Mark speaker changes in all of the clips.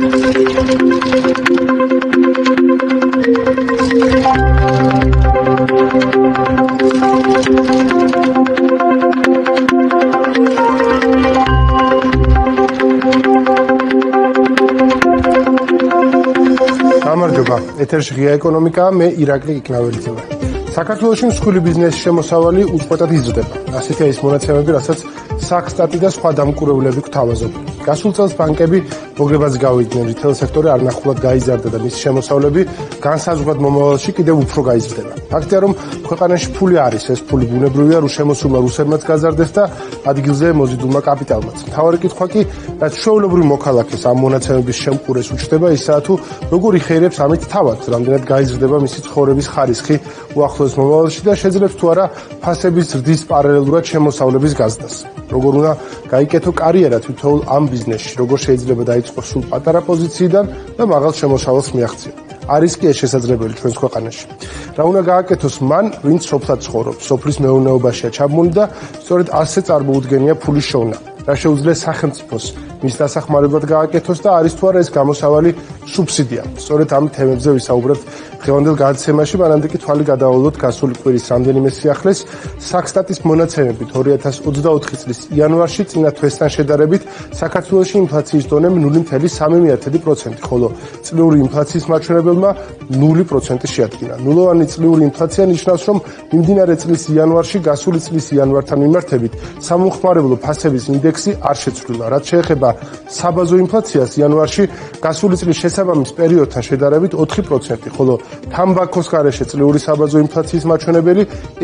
Speaker 1: გამარჯობა, ეთერში ღია ეკონომიკა, მე ირაკლი იქნაველიძე ვარ. საქართველოში მსხვილი ბიზნესის შემოსავალი უწყვეტად იზრდება. ასეთია ის მონაცემები, რასაც საქსტატი და სხვა დამკვირვებლები გვთავაზობენ. გასულ წელს ბანკები მოგებაც გავიდნენ, რიტეილ სექტორი არნახულად გაიზარდა და მისი შემოსავლები განსაზღვრად მომავალში კიდევ უფრო გაიზრდება. ფაქტია, რომ ქვეყანაში ფული არის, ეს ფული ბუნებრივია, რუსემოსულმა რუსებმაც გაზარდეს და ადგილზე მოზიდულმა კაპიტალმაც. მთავარი კითხვა კი, რაც ჩვეულებრივ მოქალაქეს ამ მონაცემების შემყურეს უჩნდება, ისაა თუ როგორ იხეირებს ამით თავად, რამდენად გაიზრდება მისი ცხოვრების ხარისხი უახლოეს მომავალში და შეძლებს თუ არა ფასების ზრდის პარალელურად შემოსავლების გაზრდას. როგორ უნდა გაიკეთო კარიერა თითოეულ ამ ბიზნესში, როგორ შეიძლება დაიწყოს სულ პატარა პოზიციიდან და მაღალ შემოსავალს მიაღწიო. არის კი ეს შესაძლებელი ჩვენს ქვეყანაში. რა უნდა გააკეთოს მან, ვინც სოფლად ცხოვრობს, სოფლის მეურნეობაშია ჩაბმული და სწორედ ასე წარმოუდგენია ფულის შოვნა. რა შეუძლია სახელმწიფოს მის დასახმარებლად გააკეთოს და არის თუ არა ეს გამოსავალი სუბსიდია. სწორედ ამ თემებზე ვისაუბრებთ დღევანდელ გადაცემაში, მანამდე კი თვალი გადავალოთ გასული კვირის რამდენიმე სიახლეს. საქსტატის მონაცემებით 2024 წლის იანვარში წინა თვესთან შედარებით საქართველოში ინფლაციის დონე 0.3%, ხოლო წლიური ინფლაციის მაჩვენებელმა 0% შეადგინა. ნულოვანი წლიური ინფლაცია ნიშნავს, რომ მიმდინარე წლის იანვარში გასული წლის იანვართან მიმართებით სამომხმარებლო ფასების ინდექსი არ შეცვლილა. რაც შეეხება საბაზო ინფლაციას, იანვარში გასული წლის შესაბამის პერიოდთან შედარებით 4%, ხოლო თამბაქოს გარეშე წლიური საბაზო ინფლაციის მაჩვენებელი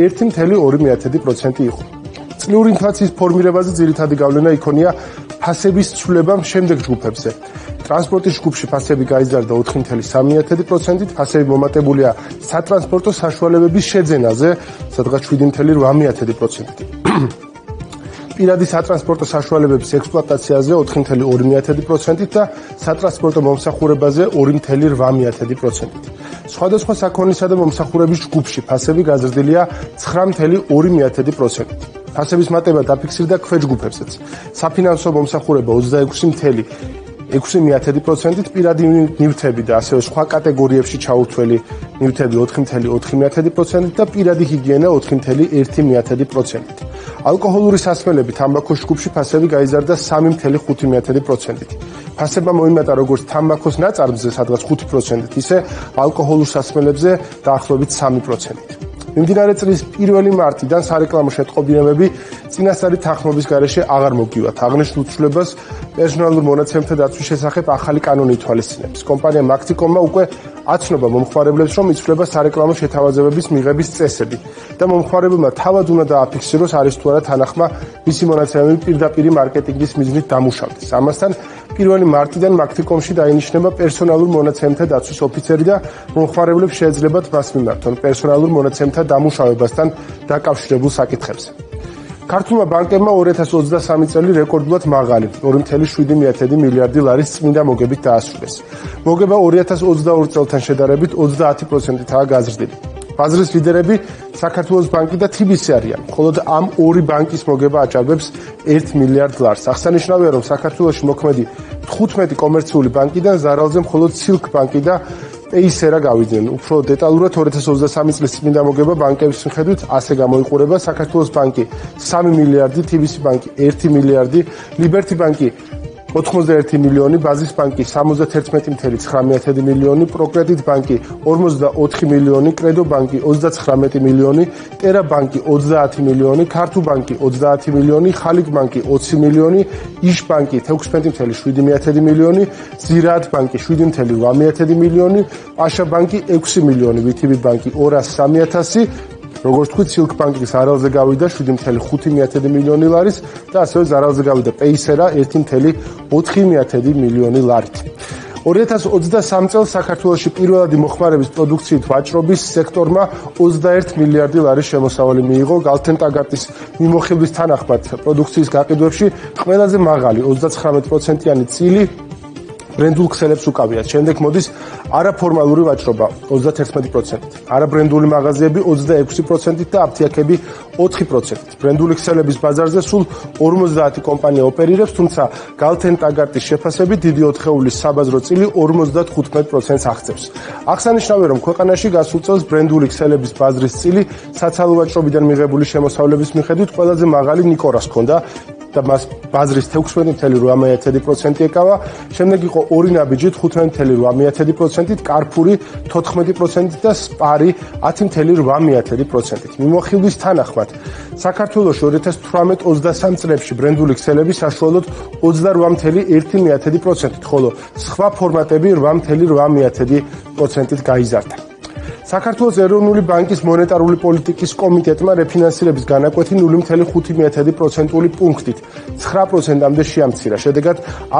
Speaker 1: 1.2% იყო. წლიური ინფლაციის ფორმირებაზე ძირითადი გავლენა იქონია ფასების ცვლილებამ შემდეგ ჯგუფებზე. ტრანსპორტის ჯგუფში ფასები გაიზარდა 4.3%-ით, ფასები მომატებულია სატრანსპორტო საშუალებების შეძენაზე, სადღაც 7.8%-ით. პირადი სატრანსპორტო საშუალებების ექსპლუატაციაზე 4.2%-ით და სატრანსპორტო მომსახურებაზე 2.8%-ით. სხვადასხვა საქონლისა და მომსახურების ჯგუფში ფასები გაზრდილია 9.2%-ით. ფასების მატება დაფიქსირდა ქვეჯგუფებსაც. საფინანსო მომსახურება 26.6%-ით, პირადი ნივთები და ასევე სხვა კატეგორიებში ჩაურთველი ნივთები 4.4%-ით და პირადი ჰიგიენა 4.1%-ით. ალკოჰოლური სასმელები თამბაქოს ჯგუფში ფასები გაიზარდა 3.5%-ით. ფასება მოიმატა როგორც თამბაქოს ნაწარმზე, სადღაც 5%-ით, ისე ალკოჰოლურ სასმელებზე დაახლოებით 3%-ით. მიმდინარე წლის 1 მარტიდან სარეკლამო შეტყობინებები წინასწარი თანხმობის გარეშე აღარ მოგივათ. აღნიშნულ ცვლილებას პერსონალურ მონაცემთა დაცვის შესახებ ახალი კანონი ითვალისწინებს. კომპანია მაქსიკომმა უკვე აცნობა მომხმარებლებს, რომ იცვლება სარეკლამო შეთავაზებების მიღების წესები და მომხმარებელმა თავად უნდა დააფიქსიროს, არის თუ არა თანახმა მისი მონაცემები პირდაპირ მარკეტინგის მიზნით დამუშავდეს. ამასთან 1 მარტიდან მაქსიკომში დაინიშნება პერსონალურ მონაცემთა დაცვის ოფიცერი და მომხმარებლებს შეეძლებათ მას მიმართონ პერსონალურ მონაცემთა დამუშავებასთან დაკავშირებულ საკითხებზე. ქართულმა ბანკებმა 2023 წელი რეკორდულად მაღალი 2.7 მილიარდი ლარის წმინდა მოგებით დაასრულეს. მოგება 2022 წელთან შედარებით 30%-ითაა გაზრდილი. ბაზრის ლიდერები საქართველოს ბანკი და TBC არიან, ხოლო ამ ორი ბანკის მოგება აჭარბებს 1 მილიარდ ლარს. აღსანიშნავია, რომ საქართველოში მოქმედი 15 კომერციული ბანკიდან ზარალზე მხოლოდ Silk ბანკი და Paysera გავიდნენ. უფრო დეტალურად 2023 წლის წმინდა მოგება ბანკების მიხედვით ასე გამოიყურება: საქართველოს ბანკი 3 მილიარდი, TBC ბანკი 1 მილიარდი, Liberty ბანკი 81 მილიონი, ბაზის ბანკი 71.9 მილიონი, პროკრედიტ ბანკი 44 მილიონი, კრედო ბანკი 39 მილიონი, ტერა ბანკი 30 მილიონი, ქართუ ბანკი 30 მილიონი, ხალიკ ბანკი 20 მილიონი, იშ ბანკი 16.7 მილიონი, ზირაათ ბანკი 7.8 მილიონი, პაშა ბანკი 6 მილიონი, VTB ბანკი 203.000, როგორც თქვით, Silk ბანკი ზარალზე გავიდა 7.5 მილიონი ლარის და ასევე ზარალზე გავიდა Paysera 1.4 მილიონი ლარით. 2023 წელს საქართველოში პირველადი მოხმარების პროდუქციით ვაჭრობის სექტორმა 21 მილიარდი ლარის შემოსავალი მიიღო. გალთენტაგატის მიმოხილვის თანახმად პროდუქციის გაყიდვებში ყველაზე მაღალი 39%-იანი წილი ბრენდულ ქსელებს უკავიათ. შემდეგ მოდის არაფორმალური ვაჭრობა 31%, არაბრენდული მაღაზიები 26% და აფთიაქები 4%. ბრენდული ქსელების ბაზარზე სულ 50 კომპანია ოპერირებს, თუმცა Galten Tagartis შეფასებით დიდი ოთხეულის საბაზრო წილი 55%-ს აღწევს. აღსანიშნავია, რომ ქვეყანაში გასულ წელს ბრენდული ქსელების ბაზრის წილი საცალო ვაჭრობიდან მიღებული შემოსავლების მიხედვით ყველაზე მაღალი ნიკორას ჰქონდა და მას ბაზრის 16.8% ეკავა, შემდეგ იყო ორი ნაბიჯით 15.8%, კარფური 14% და სპარი 10.8%. მიმოხილვის თანახმად, საქართველოში 2018-23 წლებში ბრენდული ქსელები საშუალოდ 28.1%, ხოლო სხვა ფორმატები 8.8%-ით გაიზარდა. საქართველოს ეროვნული ბანკის მონეტარული პოლიტიკის კომიტეტმა რეფინანსირების განაკვეთი 0.5%-ული პუნქტით 9%-მდე შეამცირა. შედეგად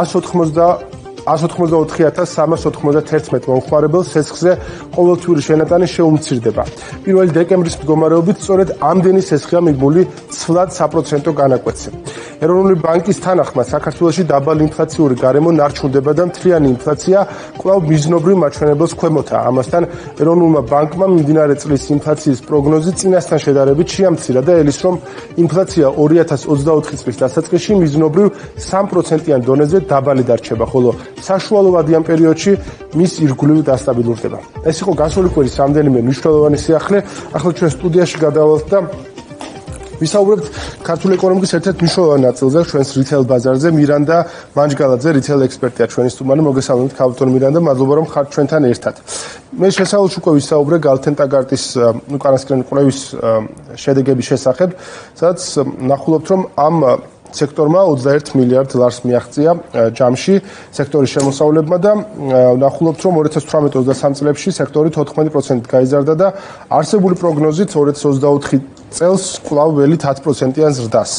Speaker 1: 184,391 მომხმარებელ სესხზე ყოველთვიური შენატანი შეუმცირდება. 1 დეკემბრის მდგომარეობით სწორედ ამდენი სესხია მიბმული ცვლად საპროცენტო განაკვეთზე. ეროვნული ბანკის თანახმად საქართველოში დაბალი ინფლაციური გარემო ნარჩუნდება და მთლიანი ინფლაცია კვლავ მიზნობრივ მაჩვენებელს ქვემოთაა. ამასთან ეროვნულმა ბანკმა მიმდინარე წლის ინფლაციის პროგნოზი წინასთან შედარებით შეამცირა და ელის, რომ ინფლაცია 2024 წლის დასაწყისში მიზნობრივ 3%-იან დონეზე დაბალი დარჩება, ხოლო საშუალოვადიან პერიოდში მის ირგვლივ დასტაბილურდება. ეს იყო გასული კვირის რამდენიმე მნიშვნელოვანი სიახლე. ახლა ჩვენ სტუდიაში გადავალთ და ვისაუბრებთ ქართული ეკონომიკის ერთ-ერთ მნიშვნელოვან ნაწილზე, ჩვენს რითეილ ბაზარზე. მირანდა მანჯგალაძე, რითეილ ექსპერტია ჩვენი სტუმარი. მოგესალმებით, ქალბატონ მირანდა, მადლობა რომ ხართ ჩვენთან ერთად. მე შესაძლოა უკვე ვისაუბრე Galten Tagartis უკანასკნელი კვლევის შედეგების შესახებ, სადაც ნახულობთ, რომ ამ სექტორმა 21 მილიარდ დოლარს მიაღწია ჯამში სექტორის შემოსავლებმა და ნახულობთ, რომ 2018-23 წლებში სექტორი 14%-ით გაიზარდა და არსებული პროგნოზით 2024 წელს კვლავ ველი 10%-იან ზრდას.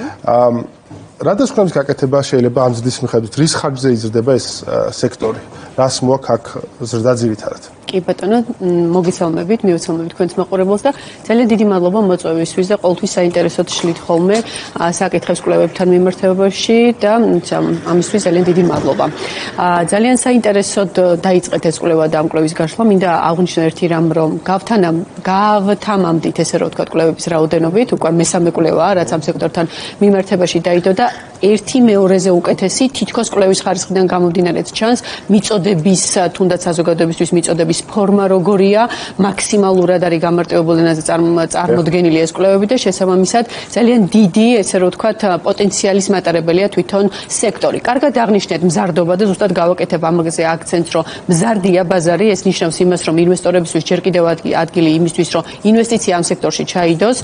Speaker 1: რადგან გაკეთება შეიძლება ამ ზრდის მიხედვით, რის ხარჯზე იზრდება ეს სექტორი? რას მოაქვს აქ ზრდა ძირითადად?
Speaker 2: კი ბატონო, მოგესალმებით, მივესალმებით თქვენს მაყურებელს და ძალიან დიდი მადლობა მოწვევისთვის და ყოველთვის საინტერესოდ შლით ხოლმე საკითხებს კვლევებთან მიმართებაში და ამისთვის ძალიან დიდი მადლობა. ძალიან საინტერესოდ დაიწყეთ ეს კვლევა და ამ კვლევის გაშლა. მინდა აღვნიშნო ერთი რამ, რომ გავთამამდით, ესე რომ ვთქვათ, კვლევების რაოდენობით, უკვე მესამე კვლევაა, რაც ამ სექტორთან მიმართებაში დაიდო და ერთი მეორეზე უკეთესი თითქოს კვლევის ხარისხიდან გამომდინარეც ჩანს მიწოდების, თუნდაც საზოგადოებისთვის მიწოდების ფორმა როგორია, მაქსიმალურად არის გამარტივებულ ენაზე წარმოდგენილი ეს კვლევები და შესაბამისად ძალიან დიდი, ესე რომ ვთქვათ, პოტენციალის მატარებელია თვითონ სექტორი. კარგად აღნიშნეთ მზარდობა და ზუსტად გავაკეთებ ამაზე აქცენტს, რომ მზარდია ბაზარი, ეს ნიშნავს იმას, რომ ინვესტორებისთვის ჯერ კიდევ ადგილი იმისთვის, რომ ინვესტიცია ამ სექტორში ჩაიდოს.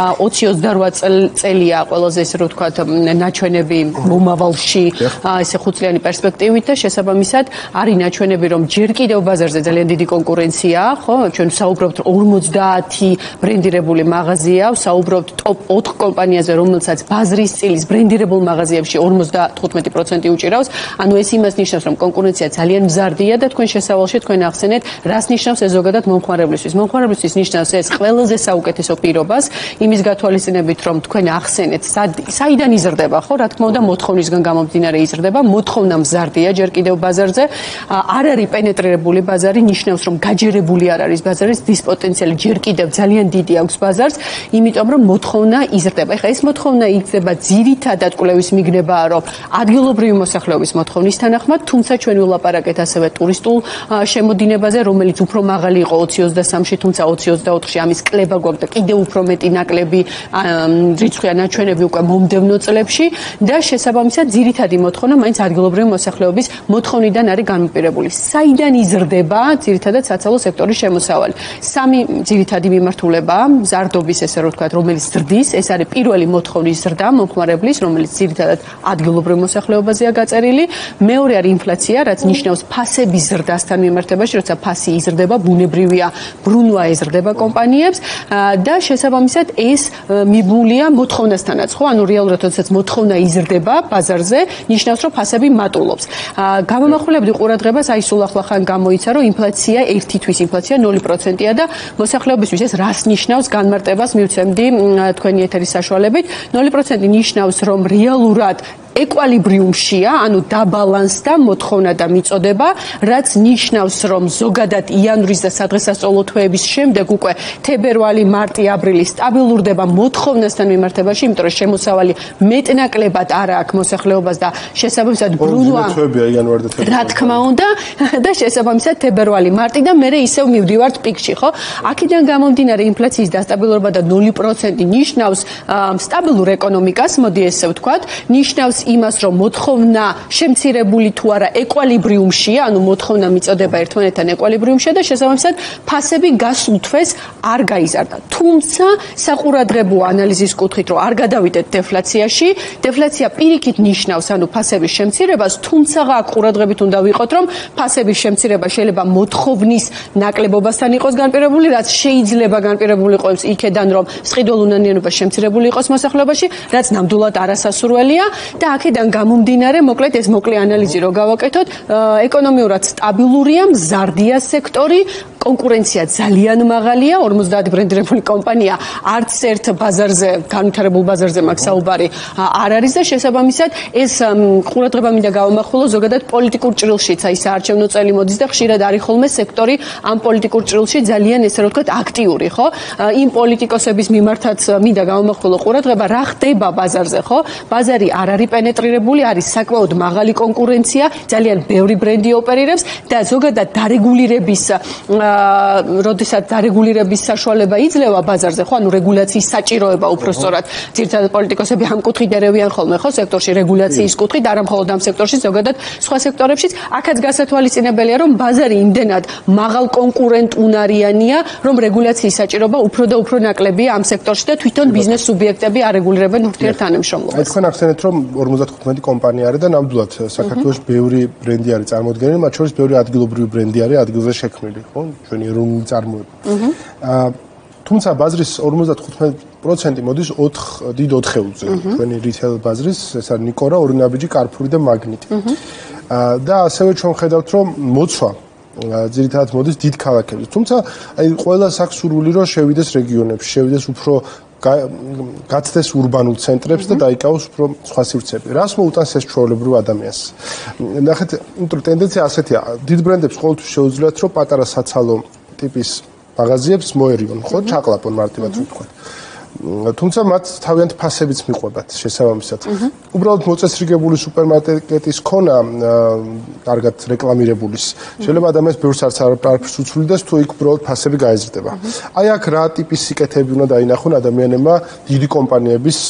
Speaker 2: 20-28 წელია ყველაზე, ესე რომ ვთქვათ, ნაჩვენები მომავალში, ესე ხუთწლიანი პერსპექტივით და შესაბამისად არის ნაჩვენები, რომ ჯერ კიდევ ბაზარზე ძალიან დიდი კონკურენციაა, ხო? ჩვენ საუბრობთ 50 ბრენდირებული მაღაზია, საუბრობთ ტოპ 4 კომპანიაზე, რომელსაც ბაზრის წილის ბრენდირებულ მაღაზიებში 55% უჭირავს. ანუ ეს იმას ნიშნავს, რომ კონკურენცია ძალიან მზარდია და თქვენ შესავალში თქვენ ახსენეთ, რას ნიშნავს ეს ზოგადად მომხმარებლისთვის. მომხმარებლისთვის ნიშნავს ეს ყველაზე საუკეთესო პირობას, იმის გათვალისწინებით, რომ თქვენ ახსენეთ, საიდან იზრდება, ხო? რა თქმა უნდა, მოთხოვნისგან გამომდინარე იზრდება, მოთხოვნა მზარდია ჯერ კიდევ ბაზარზე, არ არის პენეტრირებული ბაზარი, ნიშნავს, რომ გაჯერებული არ არის ბაზარი, დის პოტენციალი ჯერ კიდევ ძალიან დიდი აქვს ბაზარს, იმიტომ რომ მოთხოვნა იზრდება. ეხლა ეს მოთხოვნა იზრდება ძირითადად კვლევის მიგნებაა, რომ ადგილობრივი მოსახლეობის მოთხოვნის თანახმად, თუმცა ჩვენ ვილაპარაკეთ ასევე ტურისტულ შემოდინებაზე, რომელიც უფრო მაღალი იყო 2023-ში, თუმცა 2024-ში ამის კლება გვაქვს და კიდევ უფრო მეტი ნაკლები რიცხვია ნაჩვენები უკვე მომდევნო წლებში და შესაბამისად ძირითადი მოთხოვნა მაინც ადგილობრივი მოსახლეობის მოთხოვნიდან არის განმაპირებული. საიდან იზრდება ძირითადად საცალო სექტორის შემოსავალი. სამი ძირითადი მიმართულებაა მზარდობის, ესე რომ ვთქვათ, რომელიც ზრდის, ეს არის პირველი მოთხოვნის ზრდა მომხმარებლის, რომელიც ძირითადად ადგილობრივ მოსახლეობაზეა გაწერილი. მეორე არის ინფლაცია, რაც ნიშნავს ფასების ზრდასთან მიმართებაში, როცა ფასი იზრდება, ბუნებრივია, ბრუნვა ეზრდება კომპანიებს და შესაბამისად ეს მიბმულია მოთხოვნასთანაც, ხო? ანუ რეალურად როდესაც მოთხოვნა იზრდება ბაზარზე, ნიშნავს, რომ ფასები მატულობს. გამომახვილებდი ყურადღებას, აი სულ ახლახან გამოიცა, რომ ინფლაცია, ერთი თვის ინფლაცია 0%-ია და მოსახლეობისთვის ეს რას ნიშნავს განმარტებას მივცემდი თქვენი ეთერის საშუალებით. 0% ნიშნავს, რომ რეალურად ეკვალიბრიუმშია, ანუ დაბალანსდა მოთხოვნა და მიწოდება, რაც ნიშნავს, რომ ზოგადად იანვრის და სადღესასწაულო თვეების შემდეგ უკვე თებერვალი, მარტი, აპრილი სტაბილურდება მოთხოვნასთან მიმართებაში, იმიტომ რომ შემოსავალი მეტნაკლებად არ აქვს მოსახლეობას და შესაბამისად ბრუნვა რა თქმა უნდა და შესაბამისად თებერვალი, მარტი და მერე ისევ მივდივართ პიკში, ხო? აქედან გამომდინარე ინფლაციის დასტაბილურობა და 0% ნიშნავს სტაბილურ ეკონომიკას, მოდი ესე ვთქვათ, ნიშნავს იმას, რომ მოთხოვნა შემცირებული თუ არა ეკვალიბრიუმშია, ანუ მოთხოვნა მიწოდება ერთმანეთთან ეკვალიბრიუმშია და შესაბამისად ფასები გასულ თვეს არ გაიზარდა. თუმცა საყურადღებო ანალიზის კუთხით, რომ არ გადავიდეთ დეფლაციაში, დეფლაცია პირიქით ნიშნავს, ანუ ფასების შემცირებას, თუმცა აქ ყურადღებით უნდა ვიყოთ, რომ ფასების შემცირება შეიძლება მოთხოვნის ნაკლებობასთან იყოს განპირობებული, რაც შეიძლება განპირობებული იყოს იქედან, რომ სყიდულ უნანიანობა შემცირებული იყოს მოსახლეობაში, რაც ნამდვილად არასასურველია და აქედან გამომდინარე, მოკლედ ეს მოკლე ანალიზი რო გავაკეთოთ, ეკონომიურად სტაბილურია, მზარდია სექტორი, კონკურენცია ძალიან მაღალია, 50 ბრენდირებული კომპანია არც ერთ ბაზარზე, განვითარებულ ბაზარზე მაგ საუბარი არ არის და შესაბამისად ეს ყურადღება მინდა გავამახვილო ზოგადად პოლიტიკურ ჭრილშიც, აი საარჩევნო წელი მოდის და ხშირად არის ხოლმე სექტორი ამ პოლიტიკურ ჭრილში ძალიან ესე რომ ვთქვათ აქტიური, ხო? იმ პოლიტიკოსების მიმართაც მინდა გავამახვილო ყურადღება, რა ხდება ბაზარზე, ხო? ბაზარი არ არის პენეტრირებული, არის საკმაოდ მაღალი კონკურენცია, ძალიან ბევრი ბრენდი ოპერირებს და ზოგადად დარეგულირების როდესაც დარეგულირების საშუალება იძლევა ბაზარზე, ხო, ანუ რეგულაციის საჭიროება უფრო სწორად, ძირითადად პოლიტიკოსები ამ კუთხით ერევიან ხოლმე, ხო, სექტორში რეგულაციის კუთხით, არა მხოლოდ ამ სექტორში, ზოგადად სხვა სექტორებშიც, აქაც გასათვალისწინებელია, რომ ბაზარი იმდენად მაღალ კონკურენტუნარიანია, რომ რეგულაციის საჭიროება უფრო და უფრო ნაკლებია ამ სექტორში და თვითონ ბიზნეს სუბიექტები არეგულირებენ ურთიერთთანამშრომლობას.
Speaker 1: თქვენ ახსენეთ, რომ 55 კომპანია არის და ნამდვილად საქართველოში ბევრი ბრენდი არის წარმოდგენილი, მათ შორის ბევრი ადგილობრივი ბრენდი არის ადგილზე შექმნილი, ხო? ჩვენი ეროვნული წარმოება. თუმცა ბაზრის 55% მოდის დიდ 4-ელზე. ჩვენი რიტეილ ბაზრის, ეს არის ნიკორა, ორინაბიჯი, კარფური და მაგნიტი. და ასევე ჩვენ ხედავთ, რომ მოცვა ძირითადად მოდის დიდ ქალაქებში. თუმცა აი ყველას აქვს სურვილი, რომ შევიდეს რეგიონებში, შევიდეს უფრო გაცდეს ურბანულ ცენტრებს და დაიკავოს უფრო სხვა სივრცეები. რას მოუტანს ეს ჩვეულებრივ ადამიანს? ნახეთ, იმიტომ ტენდენცია ასეთია. დიდ ბრენდებს ყოველთვის შეუძლიათ, რომ პატარა საცალო ტიპის მაღაზიებს მოერიონ, ხო, ჩაყლაპონ მარტივად ვთქვათ. თუმცა მათ თავიანთ ფასებიც მიყვებათ შესაბამისად. უბრალოდ მოწესრიგებული სუპერმარკეტის ქონა, კარგად რეკლამირებულის, შეიძლება ადამიანს ბევრს არაფერს უცვლიდეს, თუ იქ უბრალოდ ფასები გაეზრდება. აი აქ რა ტიპის სიკეთეები უნდა დაინახონ ადამიანებმა დიდი კომპანიების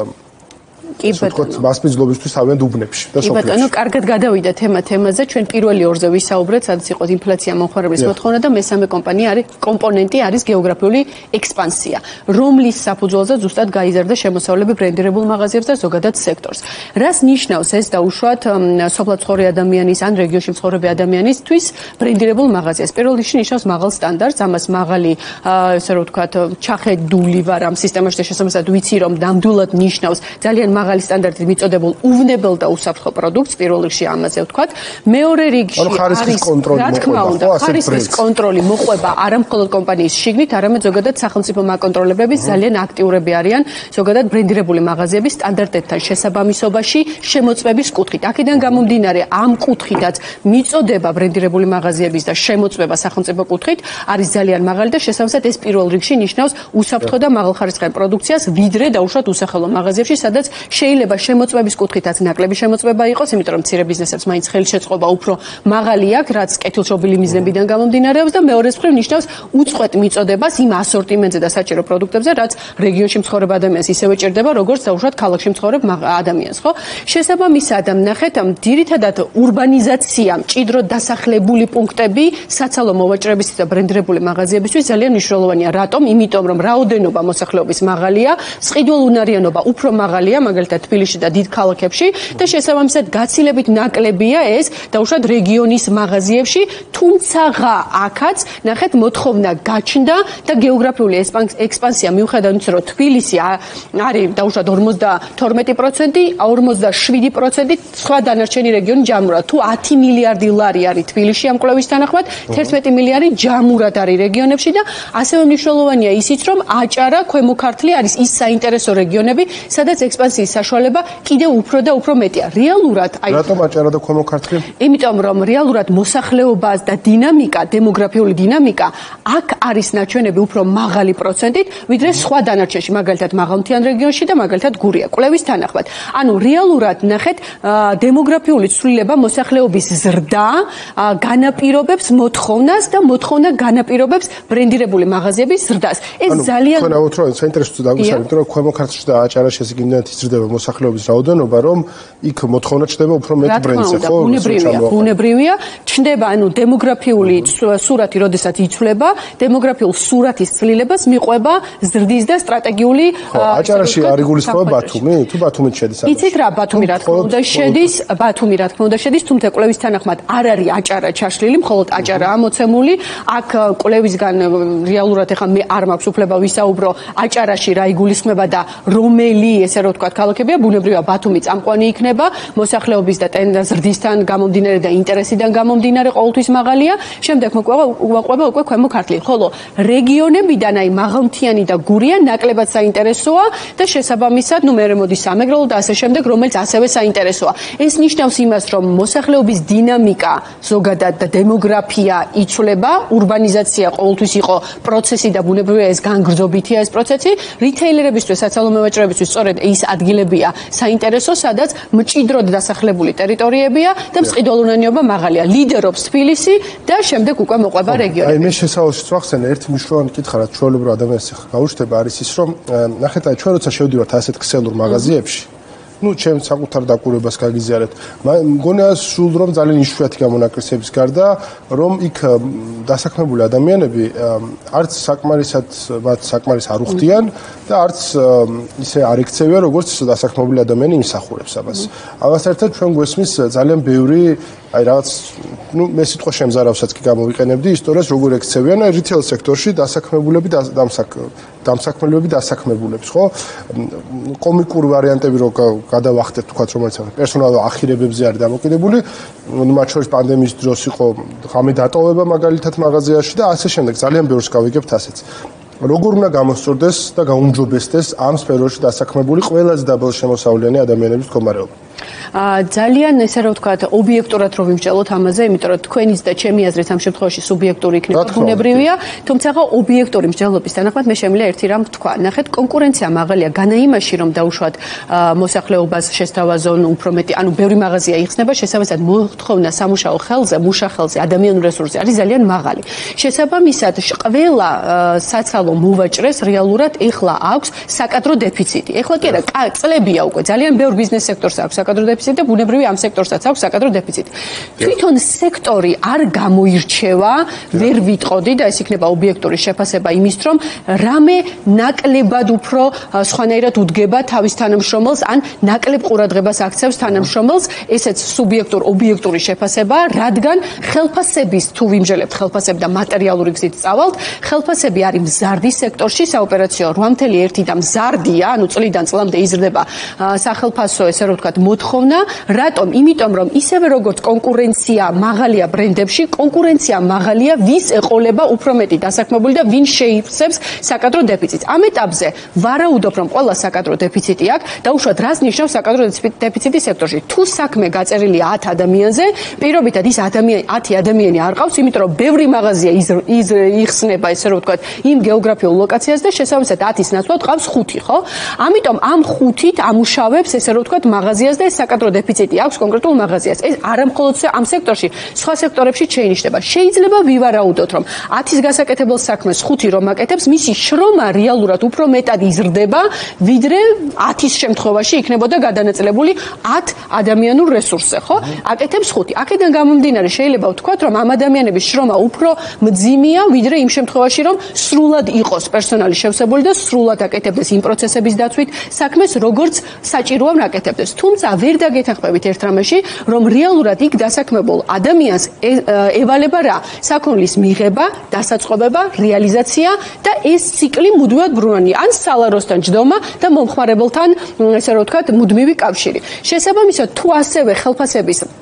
Speaker 1: მასპინძლობისთვის თავიანთ უბნებში და სოფლებში.
Speaker 2: ანუ კარგად გადავიდა თემაზე, ჩვენ პირველი ორზე ვისაუბრეთ, სადაც იყო ინფლაცია, მომხმარებლის მოთხოვნა და მესამე კომპონენტი არის გეოგრაფიული ექსპანსია, რომლის საფუძველზე ზუსტად გაიზარდა შემოსავლები ბრენდირებულ მაღაზიებს და ზოგადად სექტორს. რას ნიშნავს ეს დაუშვათ სოფლად მცხოვრე ადამიანის ან რეგიონში მცხოვრები ადამიანისთვის ბრენდირებულ მაღაზიას? პირველ რიგში ნიშნავს მაღალ სტანდარტს, ამას მაღალი, ესე რომ ვთქვათ, ჩახედული ვარ ამ სისტემაში და შესაბამისად ვიცი, რომ ნამდვილად ნიშნავს ძალიან მაღალი სტანდარტით მიწოდებულ უვნებელ და უსაფრთხო პროდუქტს, პირველ რიგში ამაზე ვთქვათ. მეორე რიგში არის რა თქმა უნდა, ხარისხის კონტროლი მოყვება არა მხოლოდ კომპანიის შიგნით, არამედ ზოგადად სახელმწიფო მაკონტროლებების ძალიან აქტიურები არიან ზოგადად ბრენდირებული მაღაზიების სტანდარტებთან შესაბამისობაში შემოწმების კუთხით. აქედან გამომდინარე, ამ კუთხითაც მიწოდება ბრენდირებული მაღაზიების და შემოწმება სახელმწიფო კუთხით არის ძალიან მაღალი და შესაბამისად ეს პირველ რიგში ნიშნავს უსაფრთხო და მაღალხარისხიან პროდუქციას, ვიდრე დაუშვათ უსახელო მაღაზიებში, სადაც შეიძლება შემოწმების კუთხითაც ნაკლები შემოწმება იყოს, იმიტომ რომ მცირე ბიზნესებს მაინც ხელშეწყობა უფრო მაღალი აქვს, რაც კეთილშობილი მიზნებიდან გამომდინარეობს და მეორე მხრივ ნიშნავს უწყვეტ მიწოდებას იმ ასორტიმენტზე და საჭირო პროდუქტებზე, რაც რეგიონში მცხოვრებ ადამიანს ისევე ჭირდება, როგორც დაუშვათ ქალაქში მცხოვრებ ადამიანს, ხო? შესაბამისად, ნახეთ, ძირითადად ურბანიზაცია, მჭიდროდ დასახლებული პუნქტები, საცალო მოვაჭრებისთვის და ბრენდირებული მაღაზიებისთვის ძალიან მნიშვნელოვანია. რატომ? იმიტომ რომ რაოდენობა მოსახლეობის მაღალია, სყიდულ უნარიანობა უფრო მაღალია, მაგალითად თბილისში და დიდ ქალაქებში და შესაბამისად გაცილებით ნაკლებია ეს დაუშვათ რეგიონის მაღაზიებში, თუმცა აქაც ნახეთ მოთხოვნა გაჩნდა და გეოგრაფიული ექსპანსია მიუხედავად იმისა, რომ თბილისი არის დაუშვათ 52%, 47% სხვა დანარჩენი რეგიონი ჯამურად. თუ 10 მილიარდი ლარი არის თბილისში ამ კვლევის თანახმად, 11 მილიარდი ჯამურად არის რეგიონებში და ასევე მნიშვნელოვანია ისიც, რომ აჭარა, ქვემო ქართლი არის ის საინტერესო რეგიონები, სადაც ექსპანსიის საშუალება კიდევ უფრო და უფრო მეტია. რეალურად
Speaker 1: რატომ აჭარა და ქვემო ქართლი?
Speaker 2: იმიტომ რომ რეალურად მოსახლეობა და დინამიკა, დემოგრაფიული დინამიკა აქ არის ნაჩვენები უფრო მაღალი პროცენტით, ვიდრე სხვა დანარჩენში, მაგალითად მაღალმთიან რეგიონში და მაგალითად გურია. კვლევის თანახმად. ანუ რეალურად ნახეთ, დემოგრაფიული ცვლილება მოსახლეობის ზრდა განაპირობებს მოთხოვნას და მოთხოვნა განაპირობებს ბრენდირებული მაღაზიების ზრდას. ეს ძალიან
Speaker 1: თქვენ აუთროთ საინტერესო დაგვისვენებთ, იმიტომ რომ ქვემო ქართლში და აჭარაში ესე გინდათ იზრდება მოსახლეობის რაოდენობა, რომ იქ მოთხოვნა ჩნდება უფრო მეტ ბრენდზე, ხო?
Speaker 2: ბუნებრივია, ჩნდება, ანუ დემოგრაფიული სურათი, როდესაც იცვლება, დემოგრაფიულ სურათის ცვლილებას მიყვება ზრდის და სტრატეგიული
Speaker 1: აჭარაში არ იგულისხმება ბათუმი? თუ ბათუმით შედის აქ?
Speaker 2: იცით რა, ბათუმი რა თქმა უნდა შედის, თუმცა კვლევის თანახმად არ არის აჭარა ჩაშლილი, მხოლოდ აჭარაა მოცემული. აქ კვლევისგან რეალურად ახლა მე არ მაქვს უფლება ვისაუბრო აჭარაში რა იგულისხმება და რომელი, ესე რომ ვთქვათ, ქალაქებია, ბუნებრივია ბათუმი წამყვანი იქნება, მოსახლეობის და ზრდისთან გამომდინარე და ინტერესიდან გამომდინარე ყოველთვის მაღალია, შემდეგ მოყვება უკვე ქვემო ქართლი. ხოლო რეგიონებიდან აი მაღალმთიანი და გურია ნაკლებად საინტერესოა და შესაბამისად, მე მოდი სამეგრელო და ასე შემდეგ, რომელიც ასევე საინტერესოა. ეს ნიშნავს იმას, რომ მოსახლეობის დინამიკა ზოგადად და დემოგრაფია იცვლება, ურბანიზაცია ყოველთვის იყო პროცესი და ბუნებრივია ეს განგრძობითია ეს პროცესი. რიტეილერებისთვის, საცალო მევაჭრეებისთვის სწორედ ის ადგილებია საინტერესო, სადაც მჭიდროდ დასახლებული ტერიტორიებია და მწყიდველურენიობა მაღალია. ლიდერობს თბილისი და შემდეგ უკვე მოყვება რეგიონი.
Speaker 1: აი მე შესავალშიც ვახსენე ერთი მნიშვნელოვანი კითხვა, რაც ჩვეულებრივ ადამიანს გაუჩნდება, არის ის, რომ ნახეთ, აი ჩვენ როცა შევდივართ ასეთ ქსელურ მაღაზიებში, ჩემ საკუთარ დაკვირვებას გაგიზიარეთ. მგონია სულ რომ ძალიან იშვიათი გამონაკლისების გარდა, რომ იქ დასაქმებული ადამიანები არც საკმარისად მათ საკმარის არ უხდიან და არც ისე არ ექცევიან, როგორც დასაქმებული ადამიანი იმსახურებს ამას. ამას ერთად ჩვენ გვესმის ძალიან ბევრი აი რაღაც მე სიტყვა შემზარავსაც კი გამოვიყენებდი ისტორიას როგორ ექცევიან რიტეილ სექტორში დასაქმებულები დამსაქმებლები დასაქმებულებს, ხო? კომიკური ვარიანტები რო გადავახტეთ, თქვათ, რომელიც პერსონალურ ახირებებზე არის დამოკიდებული, მათ შორის პანდემიის დროს იყო ღამე დატოვება მაგალითად მაღაზიაში და ასე შემდეგ, ძალიან ბევრს გავიგებთ ასეც. როგორ უნდა გამოსწორდეს და გაუმჯობესდეს ამ სფეროში დასაქმებული ყველაზე დაბალშემოსავლიანი ადამიანების მდგომარეობა?
Speaker 2: ძალიან ესე რომ ვთქვათ, ობიექტურად რო ვიმსჯელოთ ამაზე, იმიტომ რომ თქვენიც და ჩემი აზრით ამ შემთხვევაში სუბიექტური იქნება ბუნებრივია, თუმცა ობიექტური მსჯელობის თანახმად მე შემიძლია ერთი რამ ვთქვა. ნახეთ, კონკურენცია მაღალია განა იმაში, რომ დაუშვათ მოსახლეობას შესთავაზონ უფრო მეტი, ანუ ბევრი მაღაზია იხსნება, შესაბამისად მოთხოვნა სამუშაო ხელზე, მუშახელზე, ადამიანურ რესურსზე არის ძალიან მაღალი. შესაბამისად, ყველა საცალო მოვაჭრეს რეალურად ეხლა აქვს საკადრო დეფიციტი. ეხლა კი არა, წლებია უკვე ძალიან ბევრ ბიზნეს სექტორს აქვს საკადრო დეფიციტი და ბუნებრივია ამ სექტორსაც აქვს საკადრო დეფიციტი. თვითონ სექტორი არ გამოირჩევა, ვერ ვიტყოდი და ეს იქნება ობიექტური შეფასება იმის, რომ რამე ნაკლებად უფრო სხვანაირად უდგება თავის თანამშრომელს ან ნაკლებ ყურადღებას აქცევს თანამშრომელს, ესეც სუბიექტურ ობიექტური შეფასებაა, რადგან ხელფასების თუ ვიმჟელებთ ხელფასები და მატერიალური გზით წავალთ, ხელფასები არის მზარდი სექტორში საოპერაციო 8.1 და მზარდია, ანუ წლიდან წლამდე იზრდება სახელფასო, ესე რომ ვთქვათ, მოთხოვნა, რატომ? იმიტომ რომ ისევე როგორც კონკურენცია მაღალია ბრენდებში, კონკურენცია მაღალია ვის ეყოლება უფრო მეტი დასაქმებული და ვინ შეიცავს საკადრო დეფიციტს. ამ ეტაპზე ვარაუდობ, რომ ყველა საკადრო დეფიციტი აქვს და უშუალოდ რას ნიშნავს საკადრო დეფიციტი სექტორში? თუ საქმე გაწერილია 10 ადამიანზე, პირობითად ის 10 ადამიანი არ ყავს, იმიტომ რომ ბევრი მაღაზია იხსნება, ესე რომ ვთქვათ, იმ გეოგრაფიულ ლოკაციაზე და შესაბამისად 10-ის ნაცვლად ყავს 5, ხო? ამიტომ ამ 5-ით ამუშავებს, ესე რომ ვთქვათ, მაღაზიას და ეს საკადრო დეფიციტი აქვს კონკრეტულ მაღაზიას. ეს არა მხოლოდ ამ სექტორში, სხვა სექტორებში შეინიშნება. შეიძლება ვივარაუდოთ, რომ 10-ის გასაკეთებელ საქმეს 5 რომ აკეთებს, მისი შრომა რეალურად უფრო მეტად იზრდება, ვიდრე 10-ის შემთხვევაში იქნებოდა გადანაწილებული 10 ადამიანურ რესურსზე, ხო? აკეთებს 5. აქედან გამომდინარე შეიძლება ვთქვათ, რომ ამ ადამიანების შრომა უფრო მძიმეა, ვიდრე იმ შემთხვევაში, რომ სრულად იყოს პერსონალი შევსებული და სრულად აკეთებდეს იმ პროცესების დაცვით საქმეს, როგორც საჭიროა აკეთებდეს. თუმცა ვერ დაგეთანხმებით ერთ რამეში, რომ რეალურად იქ დასაქმებულ ადამიანს ევალება რა? საქონლის მიღება, დასაწყობება, რეალიზაცია და ეს ციკლი მუდმივად ბრუნვანია. ან სალაროსთან ჯდომა და მომხმარებელთან, ესე რომ ვთქვათ, მუდმივი კავშირი. შესაბამისად, თუ ასევე ხელფასების